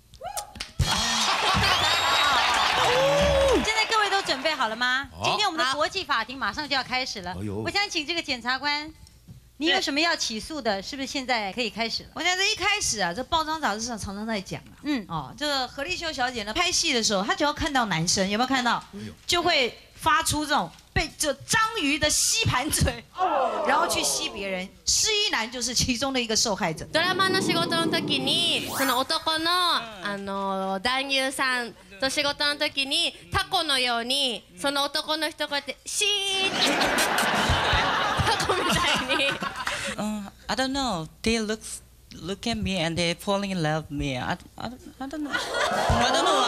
现在各位都准备好了吗？今天我们的国际法庭马上就要开始了。我想请这个检察官。你有什么要起诉的？是不是现在可以开始了？ 我觉得一开始啊，这报章杂志上常常在讲啊，嗯，哦，这个何立秀小姐呢，拍戏的时候，她只要看到男生，有没有看到，就会发出这种被这章鱼的吸盘嘴，然后去吸别人。施一男就是其中的一个受害者。 ドラマの仕事の時にその男のあの男優さんと仕事の時にタコのようにその男の人がこうやってシーッタコみたいに。 Uh, I don't know. They look look at me and they falling in love with me. I, I, I don't know. I don't know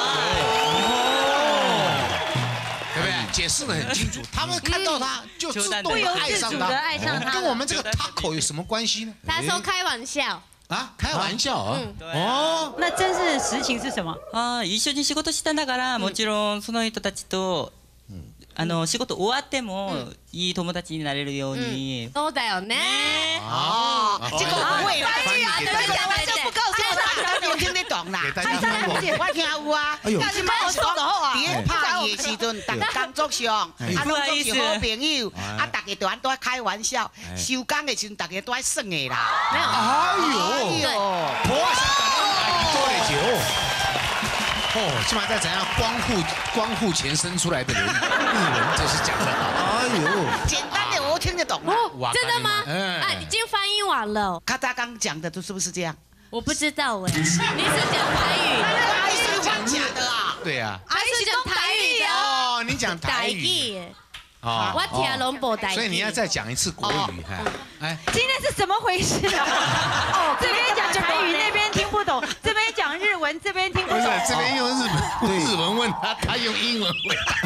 why. 对不对？解释的很清楚，他们看到他就自动爱上他，跟我们这个 taco 有什么关系呢？ 他说开玩笑。 啊，開玩笑啊！ 哦，那真是實情是什麼？ あ、一緒に仕事してたから、もちろんその人たちと。あの仕事終わってもいい友達になれるように。 そうだよね。 哦，这个不会啦，翻译啊，对对对，不告诉他，我听得懂啦。我听有啊，就是卖送的好啊。伫拍戏的时阵，大家工作上，啊，拢总是好朋友，啊，大家都安在开玩笑，收工的时阵，大家都爱耍的啦。 哎呦，破坏香港多的酒。哦，起码在怎样光复光复前生出来的人，日文就是讲的好。哎呦， 简单的我听得懂哦，真的吗？啊，已经翻译完了。 他他刚讲的都是不是这样？ 我不知道哎，你是讲台语？ 他是讲假的啊？ 对啊， 他是讲台语的哦，你讲台语。 哦，我听龙博台语， 所以你要再讲一次国语， 哎，今天是怎么回事啊？哦，这边讲台语，那边听不懂；这边讲日文，这边听不懂。 不是，这边用日本日文问他，他用英文回答。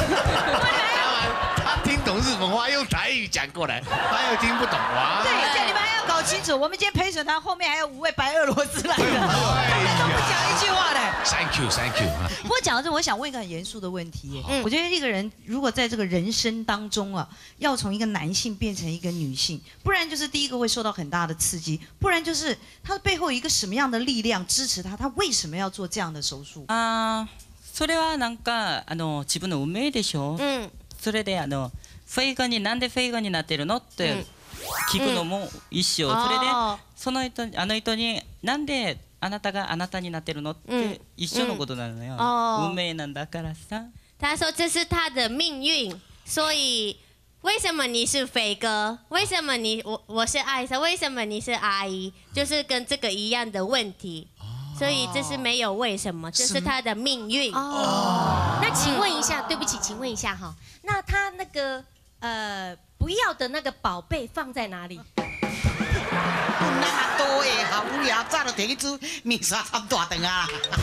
他听懂日本话，用台语讲过来，他又听不懂哇。 对，这你们还要搞清楚，我们今天陪审团后面还有五位白俄罗斯来的，他们都不讲一句话的。 Thank you, thank you。 不过讲到这，我想问一个很严肃的问题。嗯，我觉得一个人如果在这个人生当中啊，要从一个男性变成一个女性，不然就是第一个会受到很大的刺激，不然就是他的背后有一个什么样的力量支持他，他为什么要做这样的手术？ 啊，それはなんかあの自分の運命でしょ。うん。それであのフェイガーになんでフェイガーになってるのって聞くのも一緒。それでその人あの人になんであなたがあなたになってるのって一緒のことなのよ。運命なんだからさ。 他说这是他的命运，所以为什么你是飞哥？为什么你我我是艾莎？为什么你是阿姨？就是跟这个一样的问题。所以这是没有为什么，这是他的命运。 哦。那请问一下，对不起，请问一下哈，那他那个呃不要的那个宝贝放在哪里？ 那么多诶，好无聊，早就摕去煮面沙参大肠啊！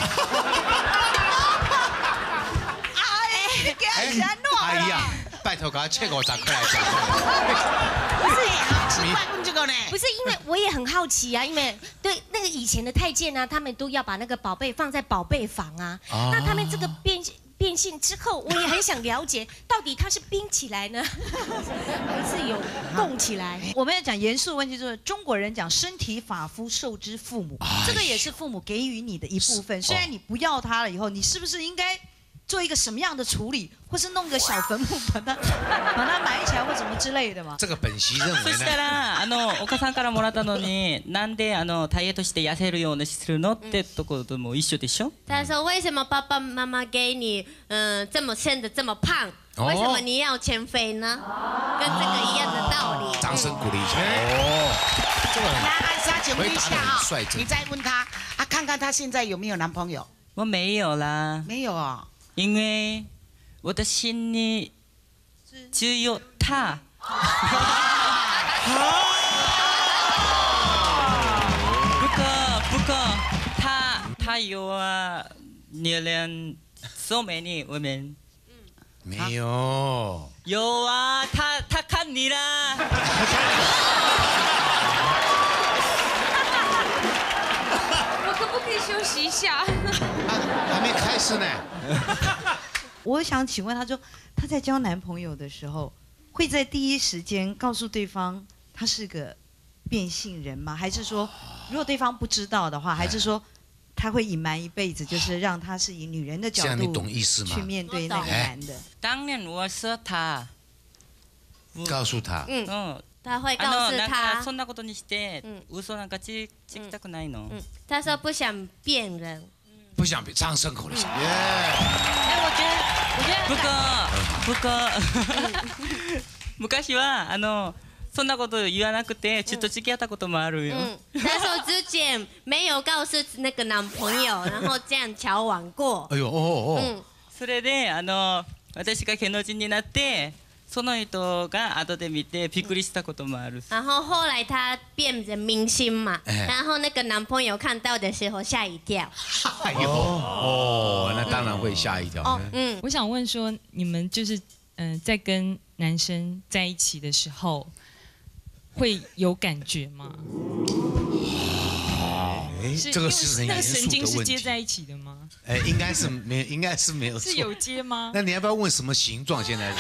哎呀，拜托，给他切五十块来讲。 不是，好奇怪问这个呢？不是，因为我也很好奇啊，因为对那个以前的太监啊，他们都要把那个宝贝放在宝贝房啊。那他们这个变变性之后，我也很想了解，到底它是冰起来呢，还是有冻起来？ 我们要讲严肃的问题，就是中国人讲身体发肤受之父母，这个也是父母给予你的一部分。虽然你不要它了以后，你是不是应该做一个什么样的处理，或是弄个小坟墓把它把它埋起来，或什么之类的嘛？ 这个本席认为呢？ そしたらあのお母さんからもらったのに、なんであのダイエットして痩せるようにするのってところとも一緒でしょ？ 他说为什么爸爸妈妈给你嗯、呃、这么现的这么胖？为什么你要减肥呢？跟这个一样的道理。 掌声鼓励一下。哦，这个那艾莎，请问一下啊，你再问他，啊，看看他现在有没有男朋友？ 我没有啦。 没有啊。 因为我的心里只有他。不过不过他他有啊女人so many women。 没有。 有啊，他他看你啦。 我可不可以休息一下？ 还没开始呢。 我想请问，他说他在交男朋友的时候，会在第一时间告诉对方他是个变性人吗？还是说，如果对方不知道的话，还是说他会隐瞒一辈子，就是让他是以女人的角度你懂意思吗？ 去面对那个男的？ 当然我说他， 告诉他， 嗯嗯，他会告诉他。 そんなことにして嘘なんかつきたくないの。 他说不想变人。 不想掌声鼓励。耶！ 哎，我觉得僕僕昔はあのそんなこと言わなくてちょっと付き合ったこともあるよ。 那时候之前没有告诉那个男朋友，然后这样交往过。 哎呦哦哦。それであの私が芸能人になって。その人が後で見てびっくりしたこともある。 然后后来他变成明星嘛，然后那个男朋友看到的时候吓一跳。 哎呦哦，那当然会吓一跳。哦， 嗯，我想问说，你们就是嗯、呃，在跟男生在一起的时候，会有感觉吗？ 哎，这个是很严肃的问题。 那个神经是接在一起的吗？ 哎，应该是没，应该是没有。 是有接吗？ 那你要不要问什么形状？现在是？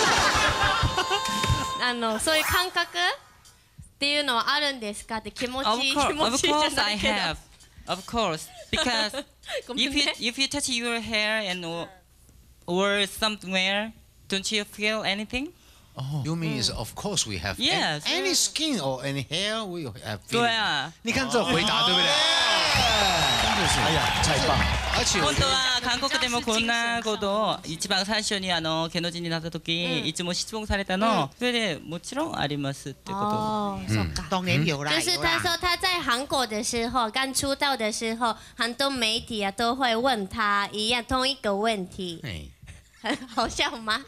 あのそういう感覚っていうのはあるんですかって気持ち気 Of 持ちじゃ course な I いけど。 have, of course, because if you if you touch your hair and or, or somewhere, don't you feel anything? Oh, you mean is of course we have yes. any skin or any hair we have. 对啊， 你看这回答对不对？真的是，哎呀，太棒！而且本当は韓国でもこんなことを一番最初にあの芸能人になった時、いつも質問されたの、それでもちろんありますってこと。 哦，当然有啦。 就是他说他在韩国的时候，刚出道的时候，很多媒体啊都会问他一样同一个问题。很好笑吗？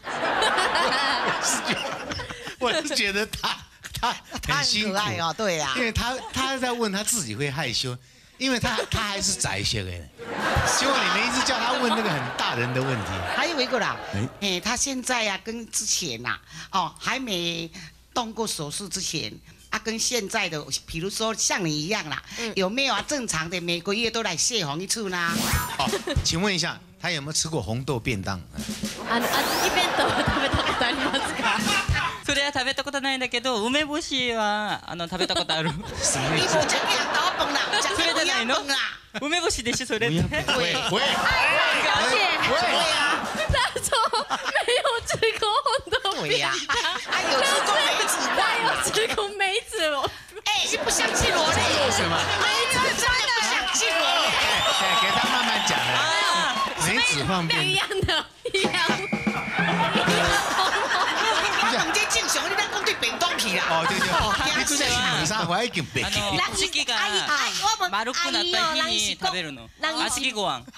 我是觉得他他很辛苦哦，对呀， 因为他他在问他自己会害羞，因为他他还是宅些的，结果你们一直叫他问那个很大人的问题。 还有一个啦，哎，他现在呀跟之前呐，哦，还没动过手术之前。啊，跟现在的，比如说像你一样啦，有没有啊？正常的每个月都来泄洪一次呢？ 哦，请问一下，他有没有吃过红豆便当？ あのイベント食べたことありますか？ それは食べたことないんだけど、梅干しはあの食べたことある。 什么意思？你不讲两刀崩啦，讲不一样崩啦。 梅干しでしょそれ。 喂喂喂， 而且他说没有吃过红豆便当，他有吃过梅子， 他有吃过梅子哦。 哎，你不相信我嘞？ 做什么？ 梅子真的不相信我嘞？ 哎，给他慢慢讲啊。梅子放便一样的，一样。 我两件正常，你在讲对便当去啦。 哦对对，你最近是啥？我已经背起。 小豆が丸くなった日に食べるの。小豆ご飯。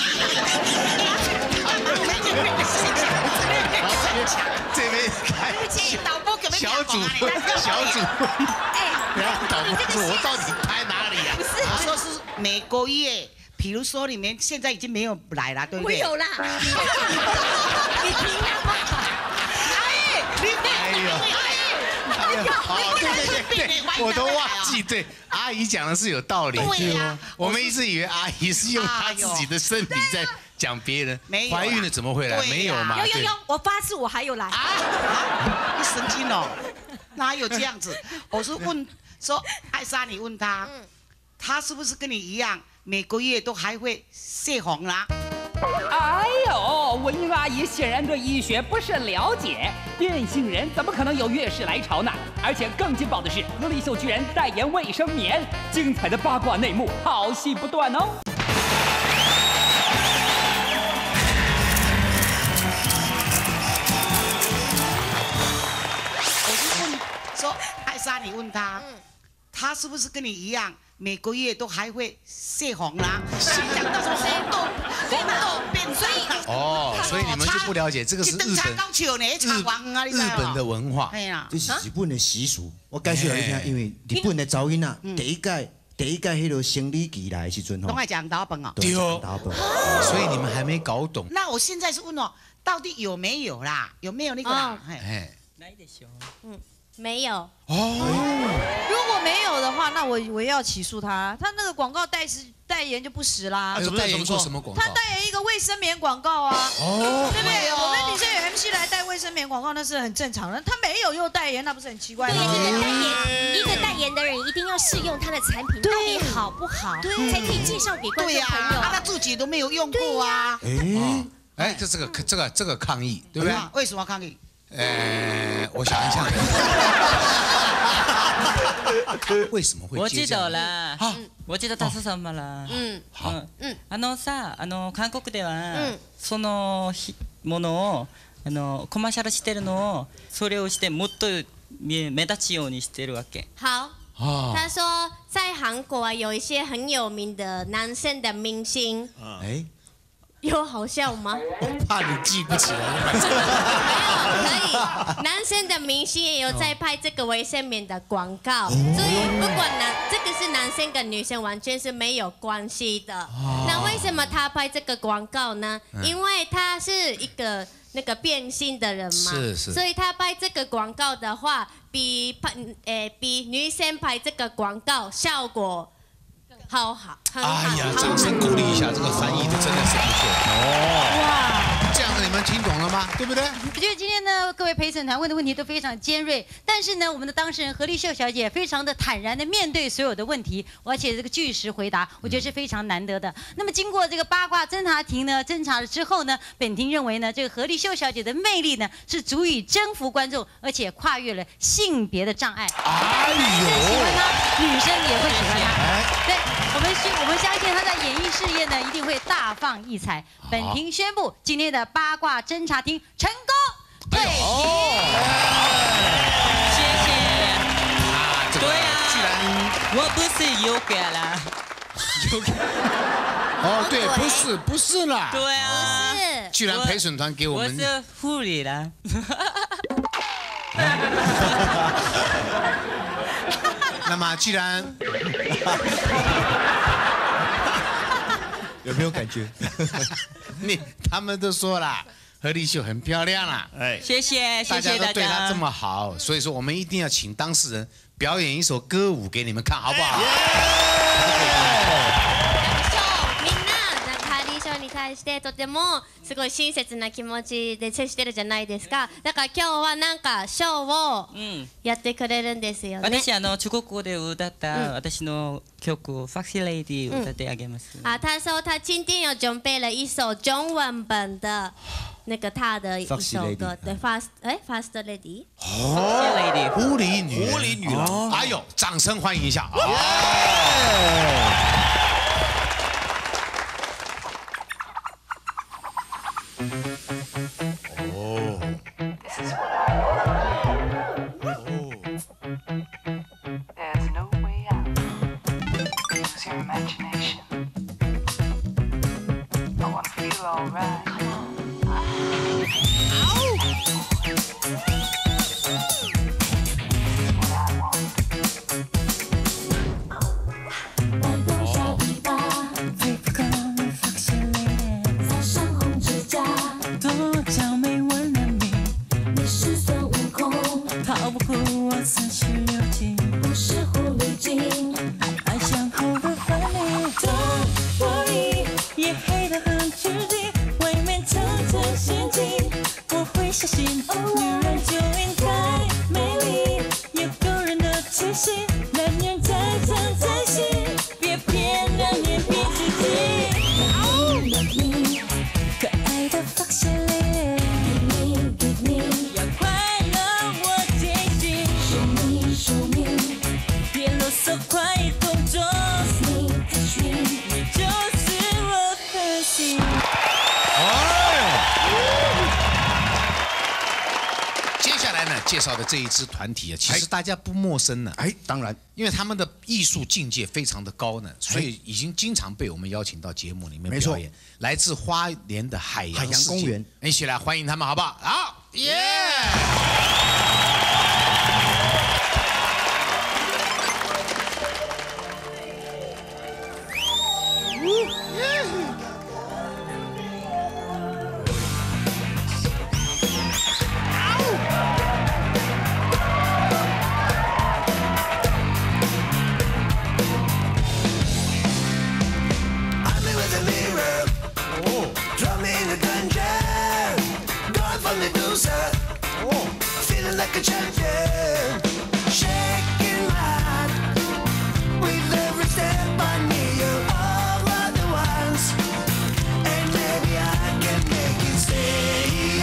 这边开小主小主，哎，导播说我到底拍哪里呀？ 他说是每个月，比如说你们现在已经没有来了，对不对？ 我有啦。你听了吗？ 哎，你哎呦，哎呦，好，对对对对，我都忘记，对，阿姨讲的是有道理。 对呀， 我们一直以为阿姨是用她自己的身体在讲别人，怀孕了怎么会来？没有嘛？ 有有有，我发誓我还有来。 啊，你神经哦，哪有这样子？我是问说，艾莎，你问他，他是不是跟你一样，每个月都还会泄洪啊？ 哎呦，文英阿姨显然对医学不甚了解，变性人怎么可能有月事来潮呢？而且更劲爆的是，刘丽秀居然代言卫生棉，精彩的八卦内幕，好戏不断哦。 我是问说，艾莎，你问他，他是不是跟你一样？每个月都还会泄洪啦，讲到什么红豆、红豆变所以哦，所以你们就不了解这个是日本日日本的文化， 这是日本的习俗。我介绍你听，因为日本的查囡仔第一届第一届迄个生理期来的时阵吼， 都爱讲打本哦， 对哦，所以你们还没搞懂。 那我现在是问哦，到底有没有啦？有没有那个啦？哎， 嗯，没有。 哦，如果没有的话，那我我也要起诉他。他那个广告代实代言就不实啦。 他代言做什么广告？ 他代言一个卫生棉广告啊。哦，对不对？我们女生有 M C 来代卫生棉广告，那是很正常的。他没有又代言，那不是很奇怪吗？ 对，一个代言，一个代言的人一定要试用他的产品到底好不好，才可以介绍给观众朋友。 他自己都没有用过啊。 哎，哎，这这个这个这个抗议，对不对？ 为什么抗议？ 呃，我想一下。为什么会？ 我知道了。我知道他是什么了。 嗯。 好。うん。あのさ、あの韓国ではそのものをあのコマーシャルしてるのをそれをしてもっと目立つようにしてるわけ。 好。他说，在韩国啊，有一些很有名的男生的明星。哎，有好笑吗？ 我怕你记不起来。 没有，可以。男生的明星也有在拍这个卫生棉的广告，所以不管男这个是男生跟女生完全是没有关系的。那为什么他拍这个广告呢？因为他是一个那个变性的人嘛， 是是， 所以他拍这个广告的话，比拍诶比女生拍这个广告效果好好，很好。 哎呀，掌声鼓励一下，这个翻译的真的是不错哦。哇，这样子你们听懂了吗？对不对？ 我觉得今天呢，各位陪审团问的问题都非常尖锐，但是呢，我们的当事人何立秀小姐非常的坦然的面对所有的问题，而且这个据实回答，我觉得是非常难得的。那么经过这个八卦侦查庭呢侦查了之后呢，本庭认为呢，这个何立秀小姐的魅力呢是足以征服观众，而且跨越了性别的障碍。哎呦，男生喜欢她，女生也会喜欢她。对，我们是，我们相信她在演艺事业呢一定会大放异彩。本庭宣布今天的八卦侦查庭成功退庭。 谢谢。啊，对啊，居然我不是优格啦。 哦，对，不是，不是啦。 对啊， 不是。 居然陪审团给我们。 我是护理啦。 那么既然有没有感觉？ 你他们都说了，何立秀很漂亮啦， 哎，谢谢，谢谢大家。 大家都对她这么好，所以说我们一定要请当事人表演一首歌舞给你们看，好不好？ に対してとてもすごい親切な気持ちで接してるじゃないですか。だから今日はなんかショーをやってくれるんですよね。 私あの中国語で歌った私の曲《Foxy Lady》歌ってあげます。 啊，他说他今天有准备了一首中文版的那个他的一首歌，对 ，Fast 哎 Fast Lady。 哦，狐狸女狐狸女郎，哎呦，掌声欢迎一下啊！哦。This is what I want. Oh. There's no way out. Use your imagination. I want to feel alright. Come on. Ow! This is what I want. 多娇美温柔你，你是孙悟空，跑不过我三十六计，不是狐狸精，爱上后的烦你。Don't worry， 夜黑的很刺激，外面层层陷阱，我会小心。女人就应该美丽，有诱人的气息，男人再脏再细，别骗让眼闭自己。可爱的放下脸 ，Give me Give me， 要快乐我坚信。Show me Show me， 别啰嗦，快动作。Touch me Touch me， 你就是我的心。接下来呢，介绍的这一支团体啊，其实大家不陌生呢。 哎，当然， 因为他们的艺术境界非常的高呢，所以已经经常被我们邀请到节目里面表演。来自花莲的海洋海洋公园， 一起来欢迎他们，好不好？好，耶！Feeling like a champion, shaking right with every step I need you all at once, and maybe I can make it stay.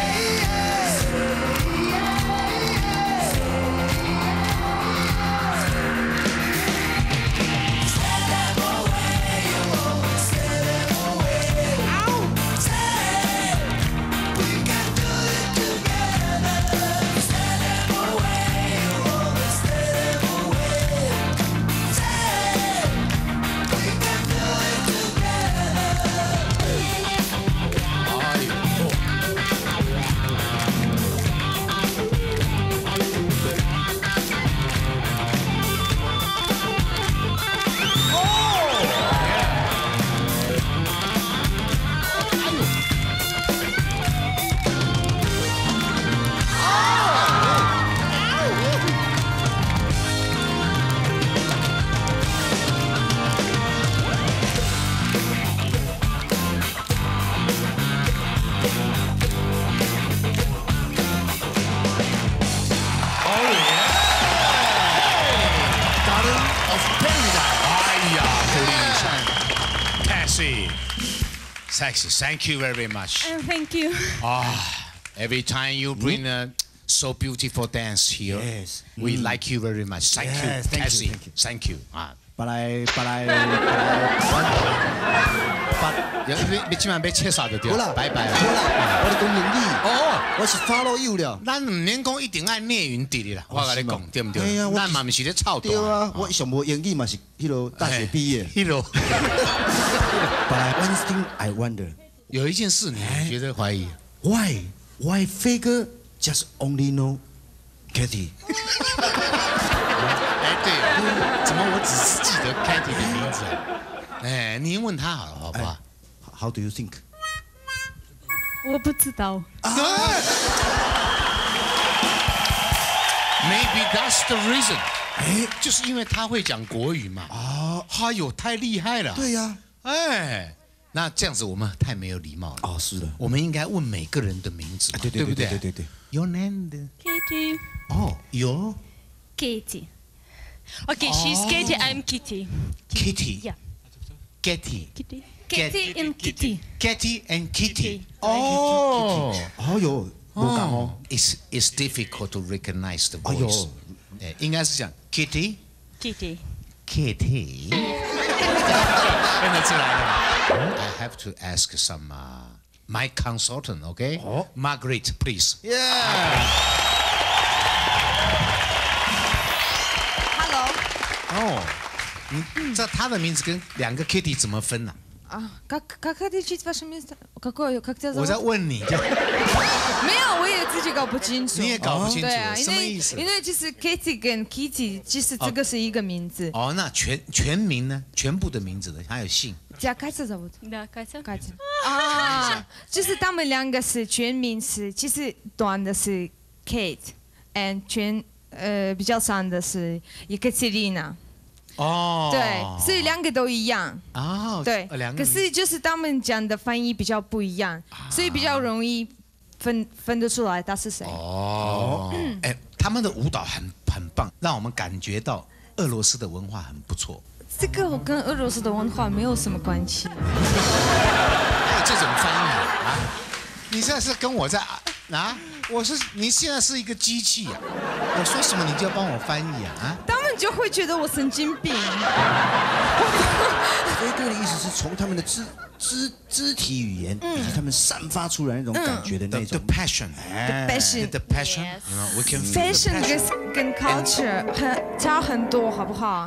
Step away, step away, step of Paradise。哎呀，鼓励一下 ，Patsy。Sexy, thank you very much. And thank you. Ah, every time you bring a so beautiful dance here, yes, we like you very much. Thank you, Yes, thank you, Cassie. thank you. Thank you. 啊， 巴来巴来巴来， 巴，你你今晚被切杀就对好啦， 拜拜啦。 好啦，我是讲英语。 哦， 我是 follow you 了。 咱唔免讲一定爱孽云地的啦，我跟你讲，对唔对？ 哎呀， 咱嘛唔是咧操对啊，我上无英语嘛是迄落大学毕业。 迄落。 But one thing I wonder， 有一件事你觉得怀疑 ，Why why Faker just only know Katy？ 哎，对，怎么我只是记得 Katy 的名字啊？哎，你问他好了，好不好 ？How do you think？ 我不知道。 Maybe that's the reason。哎，就是因为他会讲国语嘛。啊，哎呦，太厉害了。 对呀。 哎，那这样子我们太没有礼貌了。 哦，是的， 我们应该问每个人的名字， 对对不对？ 对对对。 Your name? Kitty. 哦 ，Your Kitty. Okay, she's Katie. I'm Kitty. Kitty. Yeah. Getty. Kitty. Kitty and Kitty. Getty and Kitty. 哦， 哦哟，我讲哦 ，It's it's difficult to recognize the voice。哎，应该是讲 Kitty. Kitty. Kitty. 分得出来了。I have to ask some uh, my consultant, okay? Oh. Margaret, please. Yeah. Hello. 哦，你这他的名字跟两个 Kitty 怎么分呢？ А, как, как отличить ваше место? Какое, как тебя зовут? 我在问你。 没有，我也自己搞不清楚。 你也搞不清楚， 对啊， 什么意思？ 因为其实 Katy 跟 Kitty 其实这个是一个名字。 哦，那全全名呢？全部的名字呢？还有姓？ Тебя Катя зовут? Да, Катя. Катя. 啊，就是他们两个是全名是，其实短的是 Kate，and 全呃比较长的是 Ekaterina。 哦， 对，所以两个都一样。 哦， 对， 两可是就是他们讲的翻译比较不一样，所以比较容易分分得出来他是谁。 哦，哎，他们的舞蹈很很棒，让我们感觉到俄罗斯的文化很不错。 这个跟俄罗斯的文化没有什么关系。 还有这种翻译啊？你这是跟我在啊？我是你现在是一个机器啊！我说什么你就要帮我翻译啊？啊？ 他们就会觉得我神经病。 飞哥的意思是从他们的肢肢肢体语言以及他们散发出来那种感觉的那种 the passion，the passion，the passion，you know we can fashion 跟跟 culture 很差很多，好不好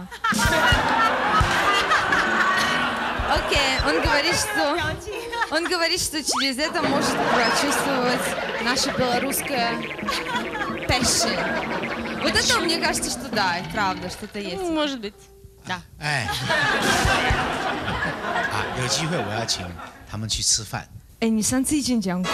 ？Окей, он говорит, что он говорит, что через это может прочувствовать наше белорусское passion. Вот это мне кажется, что да, правда, что-то есть. Может быть. Да. 哎，啊，有机会我要请他们去吃饭。 哎，你上次已经讲过。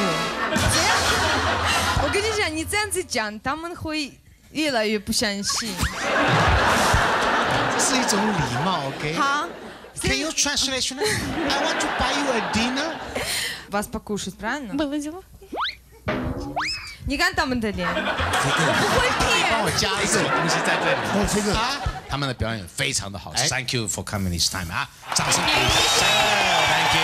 我跟你讲，你这样子讲，他们会越来越不相信。 这是一种礼貌 ，OK？ 好。 Can you translate? I want to buy you a dinner. Вас покушать, правильно? Было дело. 你看他们的脸， 我不会骗。帮我加一个东西在这里。 哦，这个啊，他们的表演非常的好。Thank you for coming this time 啊，掌声鼓励。Thank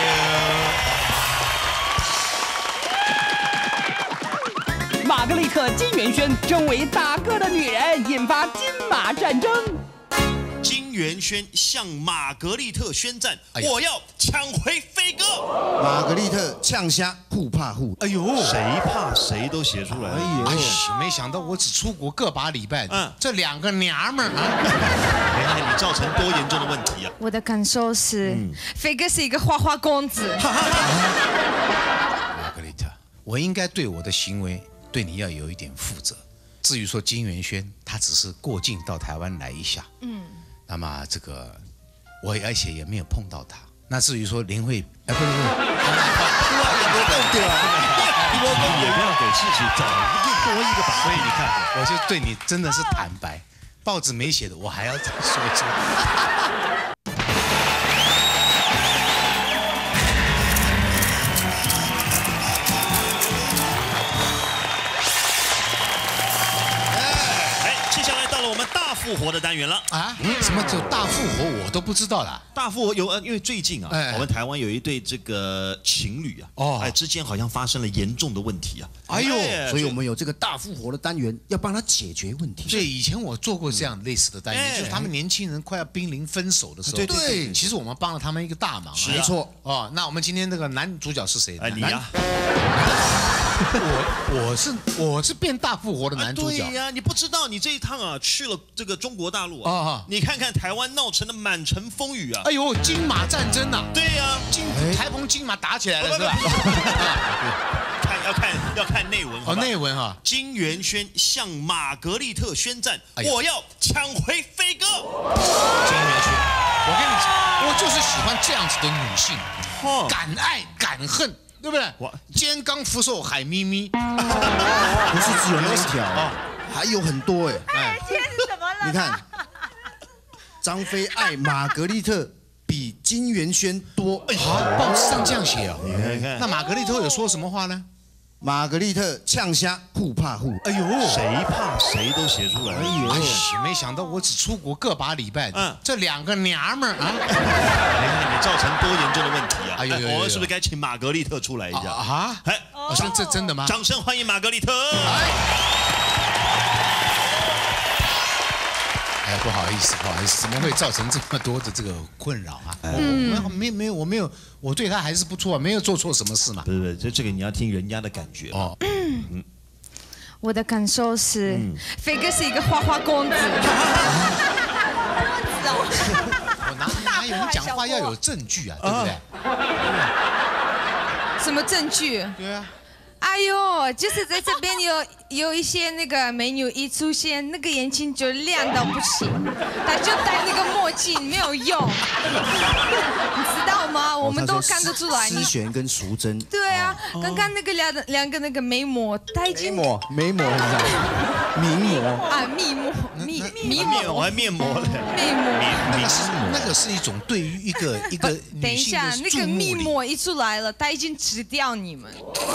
you。玛格丽特金元萱身为大哥的女人，引发金马战争。 金元萱向玛格丽特宣战，我要抢回飞哥。 玛格丽特呛虾互怕互， 哎呦，谁怕谁都写出来。哎呦，没想到我只出国个把礼拜，嗯，这两个娘们儿啊， 原来你造成多严重的问题啊！ 我的感受是，飞哥是一个花花公子。 玛格丽特，我应该对我的行为对你要有一点负责。至于说金元萱，她只是过境到台湾来一下，嗯。 那么这个，我而且也没有碰到他。那至于说林慧，哎，不是不是， 我弄掉了， 我也不要给事情找多一个把。 所以你看，我就对你真的是坦白，报纸没写的，我还要再说出来。 复活的单元了啊？什么叫大复活？我都不知道啦。 大复活有呃，因为最近啊，我们台湾有一对这个情侣啊，哦，哎之间好像发生了严重的问题啊。 哎呦，所以我们有这个大复活的单元，要帮他解决问题。 对，以前我做过这样类似的单元，就是他们年轻人快要濒临分手的时候。对对，其实我们帮了他们一个大忙。 没错。 哦，那我们今天这个男主角是谁？ 哎，你呀。 我我是我是变大复活的男主角。 对呀，你不知道你这一趟啊去了这个中国大陆啊，你看看台湾闹成了满城风雨啊！ 哎呦，金马战争呐！ 对呀， 金台澎金马打起来了是吧？ 看要看要看内文哦，内文哈。 金元轩向玛格丽特宣战，我要抢回飞哥。 金元轩，我跟你讲，我就是喜欢这样子的女性，敢爱敢恨。对不对？肩刚福寿海咪咪，不是只有那一条啊，还有很多哎。 哎，今天是怎么了？ 你看，张飞爱玛格丽特比金元轩多。 哎呀，报纸上这样写啊。你看看，那玛格丽特有说什么话呢？ 玛格丽特呛虾互怕互。 哎呦， 谁怕谁都写出来。 哎呦，没想到我只出国个把礼拜，嗯，这两个娘们儿啊， 你看你造成多严重的问题啊！ 哎呦， 我们是不是该请玛格丽特出来一下啊？哎，这这真的吗？ 掌声欢迎玛格丽特！ 哎，不好意思，不好意思，怎么会造成这么多的这个困扰啊？嗯，没没有，我没有，我对他还是不错，没有做错什么事嘛。 不是不是，这这个你要听人家的感觉哦。 嗯，我的感受是，飞哥是一个花花公子。 我哪哪有人讲话要有证据啊，对不对？ 什么证据？ 对啊。 哎呦，就是在这边有有一些那个美女一出现，那个眼睛就亮到不行，他就戴那个墨镜没有用，你知道吗？我们都看得出来。 思璇跟淑珍。 对啊，刚刚那个两两个那个眉膜，他已经眉膜眉膜是啥？名模啊，密膜密密膜，我还面膜呢。 面膜， 那个是那个是一种对于一个一个等一下，那个密膜一出来了，他已经吃掉你们。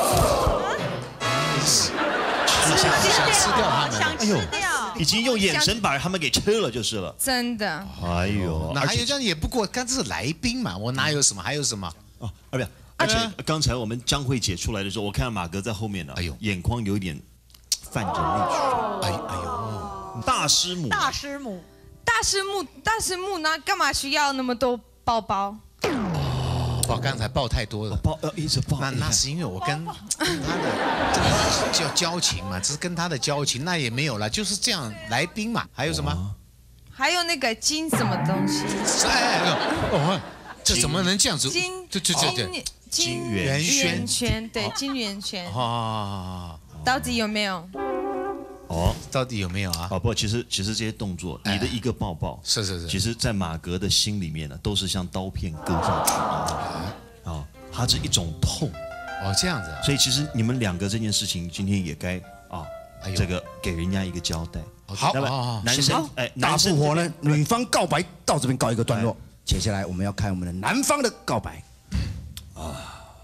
吃掉，想吃掉他们， 想吃掉， 已经用眼神把他们给吃了就是了。 真的。 哎呦， 那还有这样也不过，刚是来宾嘛，我哪有什么，还有什么？ 哦，啊不，而且刚才我们江慧姐出来的时候，我看到马哥在后面呢，哎呦，眼眶有一点泛着泪水。哎哎呦，大师母， 大师母， 大师母，大师母，那干嘛需要那么多包包？ 抱刚才抱太多了， 抱呃一直抱。 那那是因为我跟跟他的这个叫交情嘛，只是跟他的交情，那也没有了，就是这样来宾嘛。还有什么？ 还有那个金什么东西？ 哎哦，这怎么能这样子？ 金对对对对， 金圆圈，对金圆圈。哦，到底有没有？ 哦， 到底有没有啊？ 哦不，其实其实这些动作，你的一个抱抱， 是是是， 其实，在马格的心里面呢，都是像刀片割下去啊，啊，它是一种痛， 哦这样子， 所以其实你们两个这件事情，今天也该啊，这个给人家一个交代。 好， 男生，哎， 大复活呢，女方告白到这边告一个段落，接下来我们要看我们的男方的告白。啊，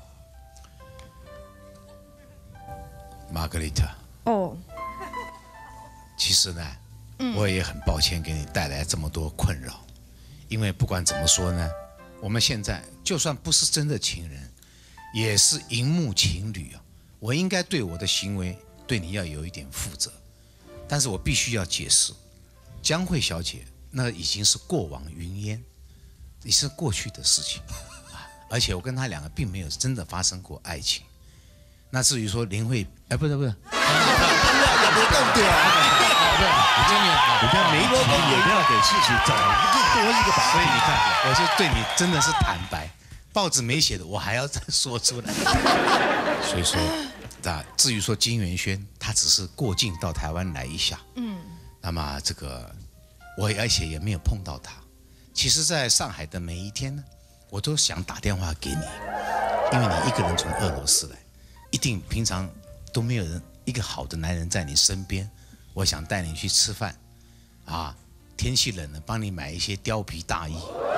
玛格丽特。哦。其实呢，我也很抱歉给你带来这么多困扰，因为不管怎么说呢，我们现在就算不是真的情人，也是荧幕情侣啊。我应该对我的行为对你要有一点负责，但是我必须要解释，江慧小姐那已经是过往云烟，也是过去的事情啊。而且我跟她两个并没有真的发生过爱情。那至于说林慧，哎，不是不是， 也不够屌。 真的，你看媒体也不要给自己找一个多一个把， 所以你看，我就对你真的是坦白，报纸没写的，我还要再说出来。所以说，那至于说金元轩，他只是过境到台湾来一下，嗯，那么这个我而且也没有碰到他。其实，在上海的每一天呢，我都想打电话给你，因为你一个人从俄罗斯来，一定平常都没有人一个好的男人在你身边。我想带你去吃饭，啊，天气冷了，帮你买一些貂皮大衣。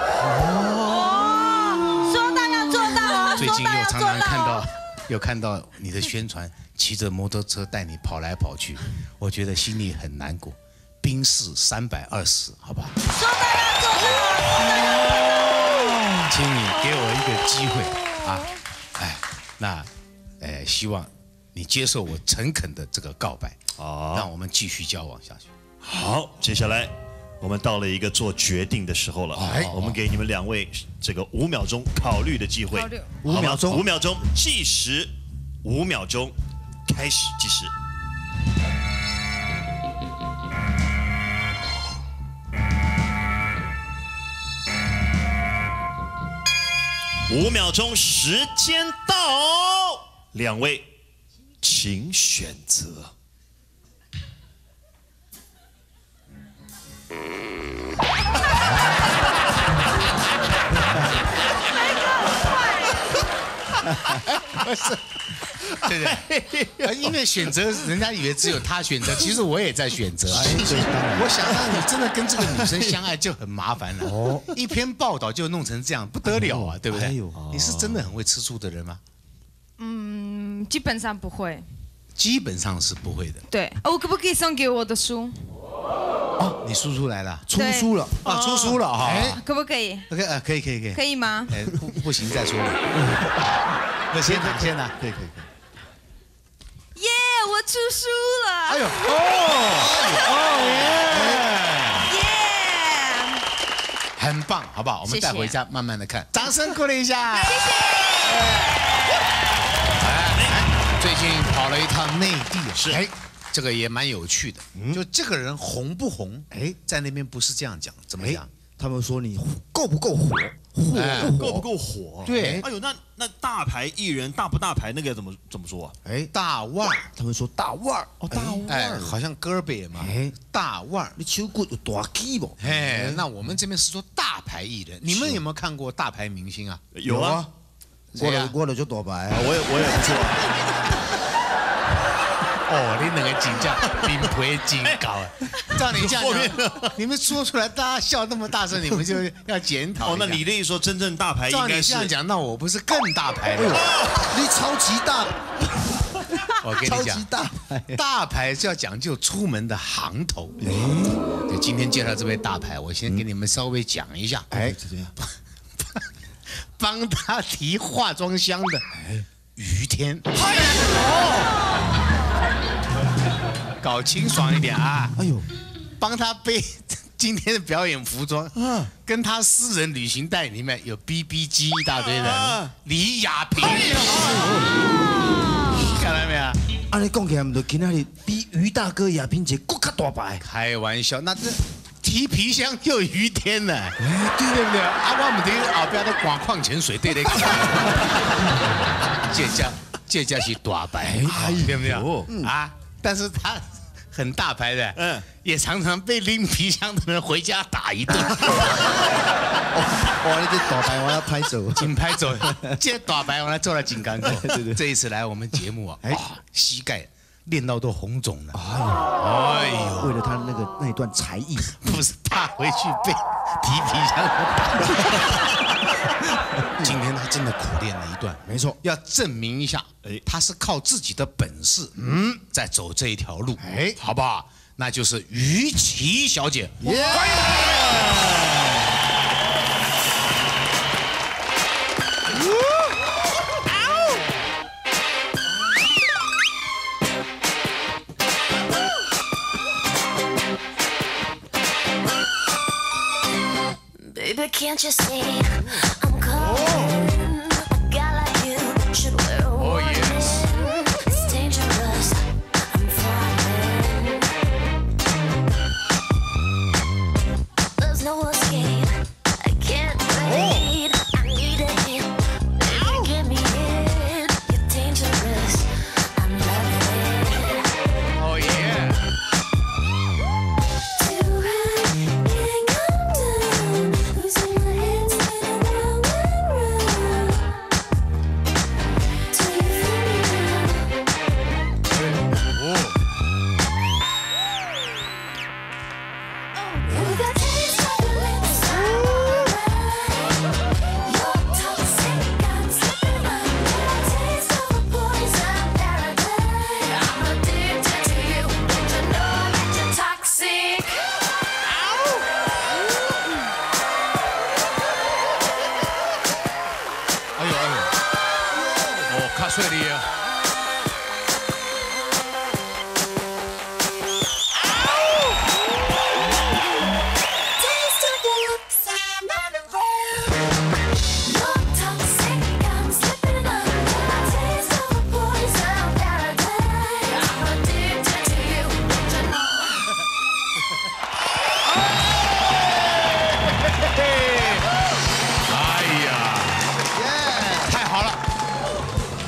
哦，说到要做到哦。 最近又常常看到，又看到你的宣传，骑着摩托车带你跑来跑去，我觉得心里很难过。 宾士三百二十，好不好？请你给我一个机会啊！哎，那，呃，希望你接受我诚恳的这个告白， 好， 让我们继续交往下去。 好，接下来我们到了一个做决定的时候了。哎，我们给你们两位这个五秒钟考虑的机会。 五秒钟， 五秒钟计时，五秒钟开始计时。五秒钟，时间到，两位，请选择。 不是，对对，因为选择，人家以为只有他选择，其实我也在选择。我想让你真的跟这个女生相爱就很麻烦了。哦，一篇报道就弄成这样，不得了啊，对不对？你是真的很会吃醋的人吗？ 嗯，基本上不会。 基本上是不会的。 对，我可不可以送给我的书？ 哦，你书出来了， 出书了啊，出书了哈。 可不可以 ？OK 啊，可以可以可以。 可以吗？ 哎，不不行，再说。那先拿先拿，可以可以可以。耶，我出书了！ 哎呦，哦，耶，耶，很棒，好不好？我们带回家慢慢的看，掌声鼓励一下。谢谢。哎，最近跑了一趟内地，是哎。这个也蛮有趣的，就这个人红不红？哎，在那边不是这样讲，怎么讲？ 他们说你够不够火？火够不够火？ 对。 哎呦，那那大牌艺人大不大牌？那个怎么怎么说啊？ 哎，大腕儿， 他们说大腕儿。 哦，大腕儿，哎，好像哥儿贝嘛。哎，大腕儿， 你手骨有大肌不？ 哎，那我们这边是说大牌艺人，你们有没有看过大牌明星啊？ 有啊， 过了过了就大牌。 我也我也不错。 哦，你两个真正名牌真高啊！照你这样讲，你们说出来，大家笑那么大声，你们就要检讨。 哦，那你的意思说真正大牌应该是？ 照你这样讲，那我不是更大牌了？ 你超级大， 我跟你讲，超级大牌，大牌是要讲究出门的行头。就今天介绍这位大牌，我先给你们稍微讲一下。哎，是这样，帮他提化妆箱的于天。搞清爽一点啊！哎呦，帮他背今天的表演服装，嗯，跟他私人旅行袋里面有 B B 机一大堆的，李亚平，看到没有？ 按你讲起来，唔就今天比于大哥亚平姐更加大牌。 开玩笑，那这提皮箱就于天了，对不对？啊，我们的后边的管矿泉水对的，这家这家是大牌，对不对？啊，但是他。很大牌的，嗯，也常常被拎皮箱的人回家打一顿。哇， 你这大牌我要拍手， 紧拍手，这大牌我来做了金刚座。对对，这一次来我们节目啊，哇，膝盖练到都红肿了。 哎呦，为了他那个那一段才艺， 不是怕回去被提皮箱。今天他真的苦练了一段， 没错， 要证明一下，哎，他是靠自己的本事，嗯，在走这一条路，哎，好不好？那就是于琦小姐，欢迎她。 Baby, can't you see I'm calling? A guy like you should wear a warning. It's dangerous. I'm falling. There's no escape. I can't wait. I need a hit. Baby, give me it. You're dangerous. I'm loving it. Oh yeah.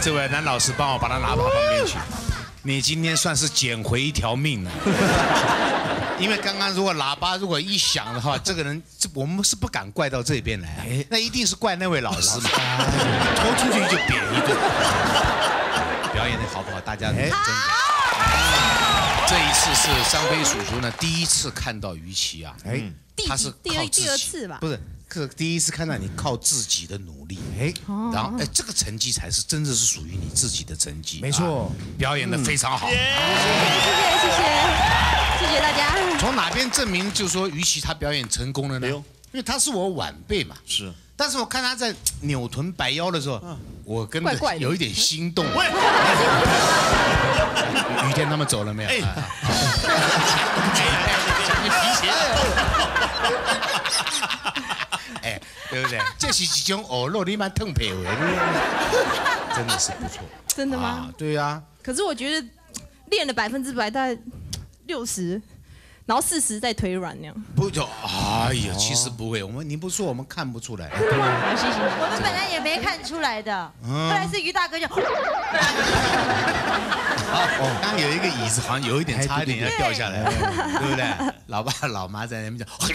这位男老师帮我把他拿到旁边去。你今天算是捡回一条命了。因为刚刚如果喇叭如果一响的话，这个人这我们是不敢怪到这边来，那一定是怪那位老师嘛，拖出去就扁一顿。表演的好不好？大家真的。这一次是张飞叔叔呢第一次看到于琦啊，哎，他是第二第二次吧？ 不是，是第一次看到你靠自己的努力，哎，然后哎这个成绩才是真的是属于你自己的成绩。 没错， 表演的非常好。 谢谢谢谢谢谢大家。 从哪边证明就是说于琦他表演成功了呢？因为他是我晚辈嘛。 是。但是我看他在扭臀摆腰的时候，我跟着有一点心动。 喂， 于天他们走了没有？哎，你皮鞋。哎，对不对？这是一种偶肉，你蛮疼皮的，真的是不错。 真的吗？ 对呀。 可是我觉得练了百分之百，大概六十。然后四十再腿软那样， 不就哎呀，其实不会，我们你不说我们看不出来。 好，谢谢。 我们本来也没看出来的，后来是于大哥就。好， 哦，刚刚有一个椅子好像有一点差一点要掉下来，对不对？老爸老妈在那边讲。我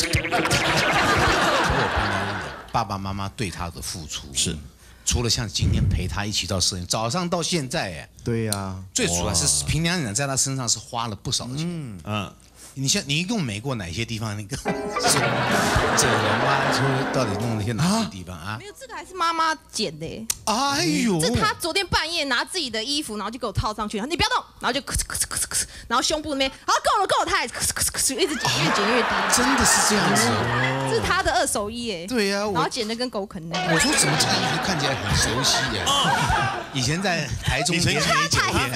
跟你讲，爸爸妈妈对他的付出是。除了像今天陪他一起到摄影，早上到现在，哎， 对呀， 最主要是平常人在他身上是花了不少的钱，嗯嗯。你像你一共美过哪些地方？那个整容啊，就是到底弄了些哪些地方啊？ 没有，这个还是妈妈剪的。 哎呦！ 这他昨天半夜拿自己的衣服，然后就给我套上去，你不要动，然后就咳咳咳咳咳，然后胸部那边，好够了够了，他还咳咳咳一直剪，越剪越低。 真的是这样子哦！这是他的二手衣哎。对呀，然后剪的跟狗啃的。 我说怎么这个衣服看起来很熟悉呀？以前在台中联美酒店，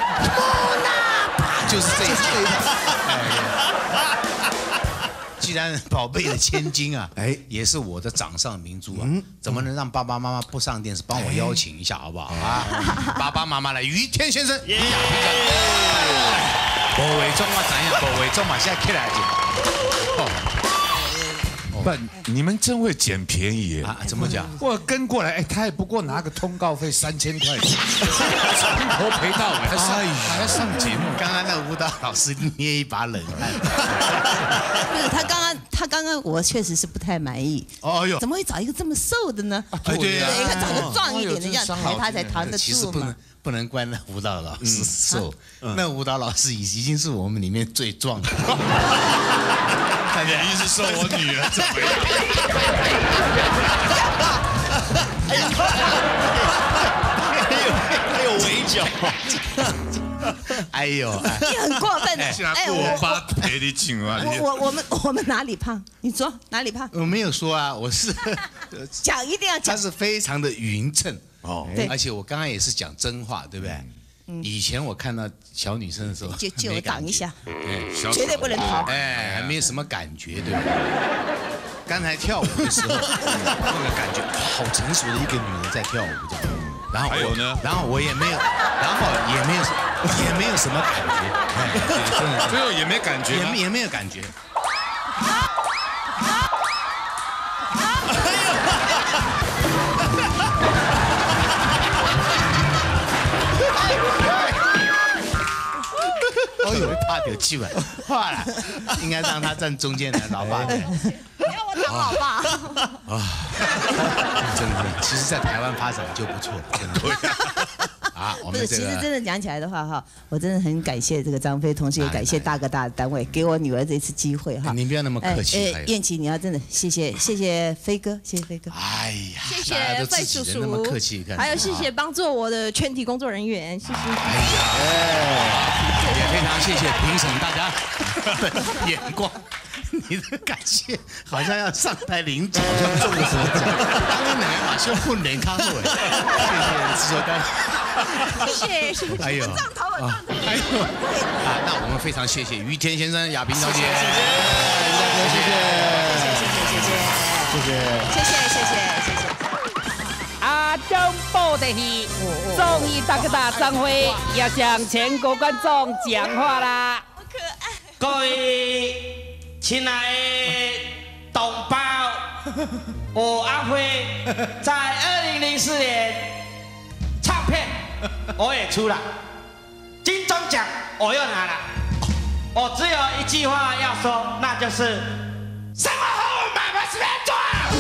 就是这一套。既然宝贝的千金啊，哎，也是我的掌上明珠啊，怎么能让爸爸妈妈不上电视？帮我邀请一下好不好啊？爸爸妈妈来，于天先生，无伪装我怎样？无伪装嘛，现在起来就。 不，你们真会捡便宜啊！怎么讲？ 我跟过来，哎，他也不过拿个通告费三千块钱，从头赔到尾，还上还要上节目。 刚刚那舞蹈老师捏一把冷汗。 不是他刚刚，他刚刚我确实是不太满意。哦哟，怎么会找一个这么瘦的呢？ 对对， 应该找个壮一点的，这样抬他才扛得住嘛。 其实不能不能怪那舞蹈老师瘦，那舞蹈老师已已经是我们里面最壮的。 看见一直说我女儿怎么样？还有围剿， 哎呦， 你很过分的。 哎，我爸陪你请啊！ 我我我们我们哪里胖？你说哪里胖？ 我没有说啊，我是讲一定要讲。 他是非常的匀称哦，而且我刚刚也是讲真话，对不对？以前我看到小女生的时候， 就就挡一下， 对， 绝对不能逃， 哎，还没有什么感觉，对吧？刚才跳舞的时候，那个感觉好成熟的一个女人在跳舞这样，然后还有呢， 然后我也没有，然后也没有，也没有什么感觉，哎，真的， 最后也没感觉， 也也没有感觉。哦呦，怕丢气了，坏了，应该让他站中间来，老爸。 你要我当老爸？ 啊，真的，其实，在台湾发展就不错了，真的。啊，我们这个其实真的讲起来的话哈，我真的很感谢这个张飞，同时也感谢大哥大的单位给我女儿这次机会哈。 您不要那么客气。 呃，燕琪，你要真的谢谢谢谢飞哥，谢谢飞哥。 哎呀， 谢谢费叔叔， 那么客气， 还有谢谢帮助我的全体工作人员，谢谢。哎呀， 也非常谢谢评审大家的眼光。你的感谢好像要上台领奖，好像中了什么奖。刚刚两个马上混脸康后，谢谢制作单。 谢谢谢谢。 哎呦， 我上头我上头。 哎呦，啊，那我们非常谢谢于天先生、亚萍小姐，谢谢， 谢谢，谢谢，谢谢， 谢谢， 谢谢，谢谢，谢谢。 阿中报的戏，综艺大哥大张辉要向全国观众讲话啦！ 好可爱。 各位亲爱的同胞，我阿辉在二零零四年唱片我也出了，金钟奖我又拿了，我只有一句话要说，那就是生活和我妈妈随便做。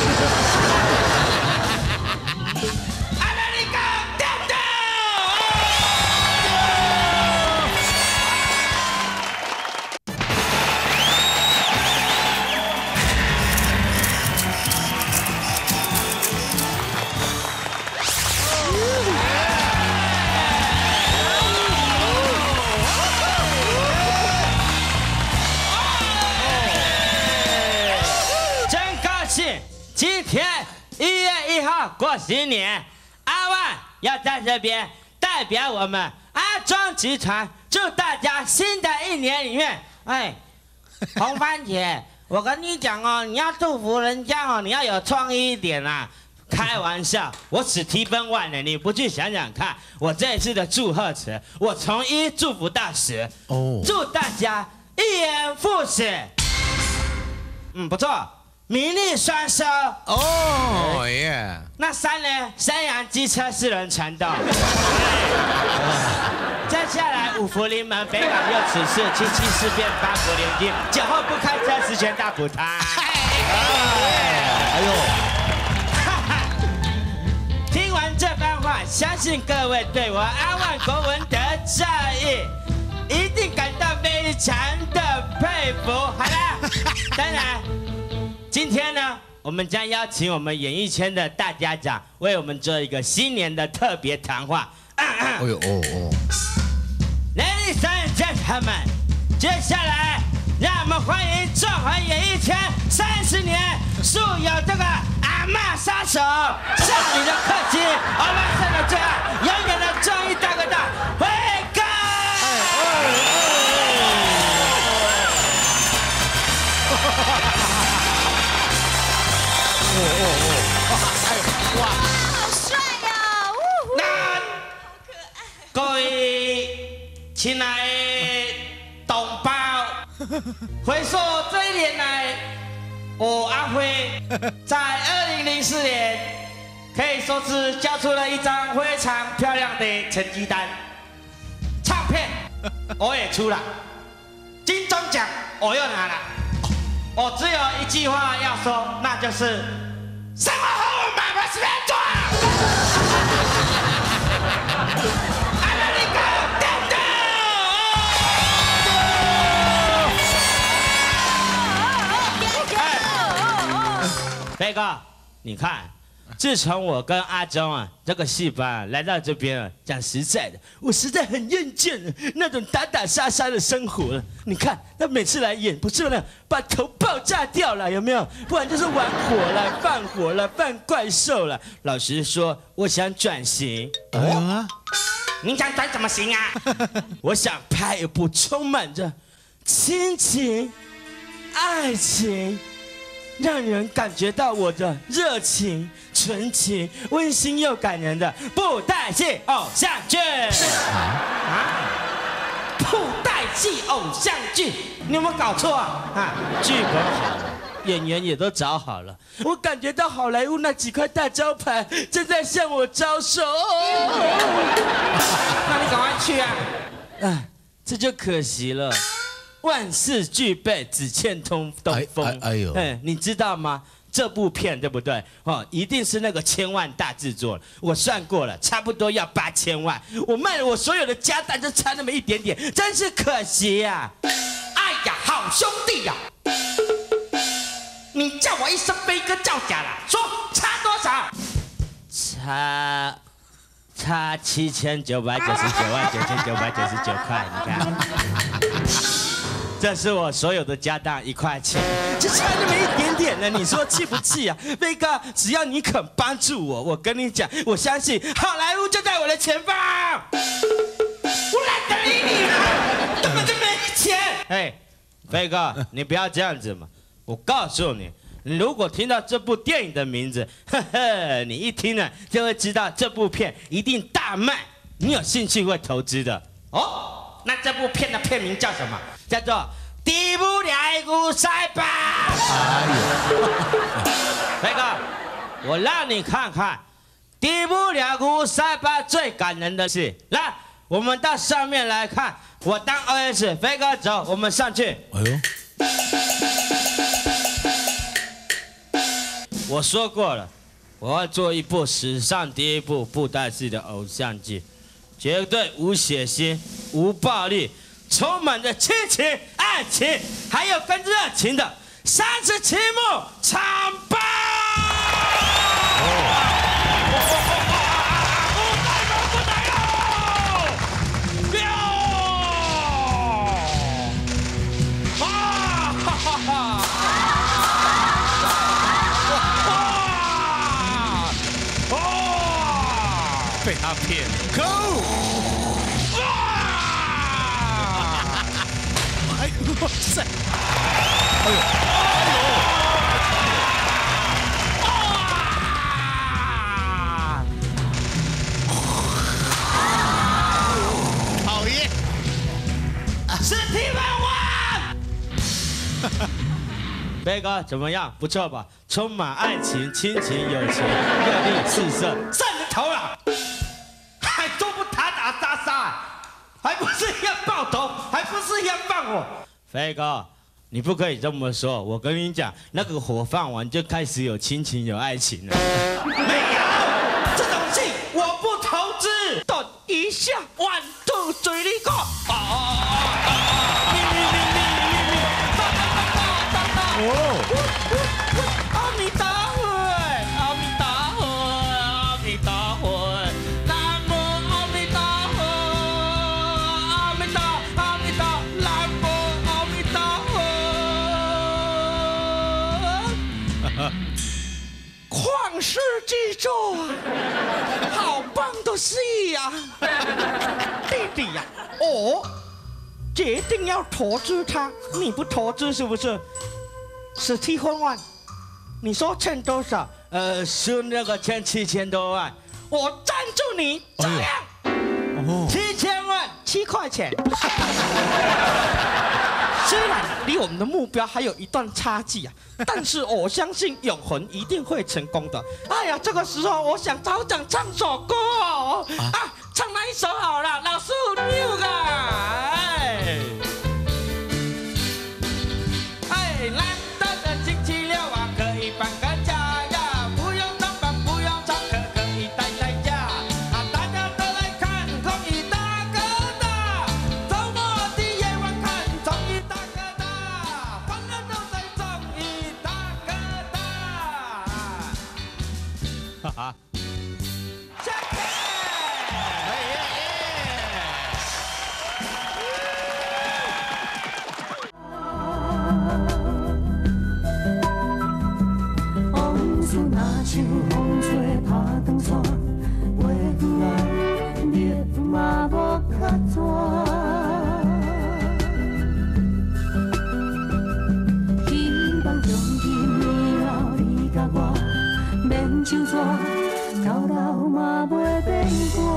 今天一月一号过新年，阿万要在这边代表我们阿庄集团，祝大家新的一年里面，哎，红番茄，我跟你讲哦，你要祝福人家哦，你要有创意一点啊。开玩笑，我只提分万呢，你不去想想看，我这一次的祝贺词，我从一祝福到十，哦，祝大家一元复始，嗯，不错。名利双收哦耶！那三呢？山羊机车四轮传动。接下来五福临门，北港六尺四，七七事变八国联军，酒后不开车，十全大补汤。哎呦！听完这番话，相信各位对我阿万国文的造诣一定感到非常的佩服。好了，当然。今天呢，我们将邀请我们演艺圈的大家长为我们做一个新年的特别谈话。哎呦哦哦 ，Ladies and gentlemen， 接下来让我们欢迎中华演艺圈三十年素有这个阿嬷杀手，少女的克己，欧巴桑的最爱，永远的综艺大哥大辉哥。哦哦哦！哎哇，好帅呀！那各位亲爱的同胞，回溯这一年来，我阿辉在二零零四年可以说是交出了一张非常漂亮的成绩单。唱片我也出了，金钟奖我又拿了，我只有一句话要说，那就是。生活和我妈妈随便做。阿拉你搞定的。飞哥，你看，自从我跟阿忠啊这个戏班、啊、来到这边啊，讲实在的，我实在很厌倦那种打打杀杀的生活了。你看，他每次来演，不是那把头爆炸掉了，有没有？不然就是玩火了、放火了、放怪兽了。老实说，我想转型。哎呀，你想转什么型啊？我想拍一部充满着亲情、爱情。让人感觉到我的热情、纯情、温馨又感人的布袋戏偶像剧啊！布袋戏偶像剧，你有没有搞错啊？啊，剧本好了，演员也都找好了，我感觉到好莱坞那几块大招牌正在向我招手。那你赶快去啊！啊，这就可惜了。万事俱备，只欠东东风。哎, 哎, 哎呦，哎，你知道吗？这部片对不对？哦，一定是那个千万大制作。我算过了，差不多要八千万。我卖了我所有的家当，就差那么一点点，真是可惜呀、啊！哎呀，好兄弟呀、啊！你叫我一声飞哥造假了，说差多少？差差七千九百九十九万九千九百九十九块，你看。这是我所有的家当一块钱，就差那么一点点了，你说气不气啊？飞哥，只要你肯帮助我，我跟你讲，我相信好莱坞就在我的前方。我懒得理你了，根本就没钱。哎，飞哥，你不要这样子嘛！我告诉你，如果听到这部电影的名字，呵呵，你一听呢就会知道这部片一定大卖，你有兴趣会投资的哦。那这部片的片名叫什么？叫做《敌不了古塞吧》。哎呦，飞哥，我让你看看敌不了五三八最感人的事。来，我们到上面来看，我当 O S， 飞哥走，我们上去。哎呦，我说过了，我要做一部史上第一部布袋戏的偶像剧，绝对无血腥、无暴力，充满着亲情、爱情，还有更热情的三十七幕场爆！ 被他骗，可恶！哎呦哇塞！哎呦，哎呦！讨厌！ 是提问王。飞哥怎么样？不错吧？充满爱情、亲情、友情，热力四射，上你头了！还都不打打杀杀，还不是要爆头，还不是要放火？飞哥，你不可以这么说。我跟你讲，那个火放完就开始有亲情、有爱情了。没有这种戏，我不投资。等一下 ，one two three go！ 哦哦哦哦！你你你你你你！哦！阿弥陀佛，阿弥陀佛，阿弥陀佛，南无阿弥陀佛，阿弥陀阿弥陀，南无阿弥陀佛。旷世巨作，好棒的戏呀！弟弟呀，哦，决定要投资他，你不投资是不是？是提婚万，你说欠多少？呃，是那个欠七千多万，我赞助你，这样，哦、七千万七块钱。虽然离我们的目标还有一段差距啊，但是我相信永恒一定会成功的。哎呀，这个时候我想找长唱首歌哦，啊，啊唱哪一首好了？老师六个，哎，哎，来。啊！下课！往事若像风吹拍断线，过去啊，日嘛无较绝。希望从今以后你甲我。免像纸，到老嘛袂变故。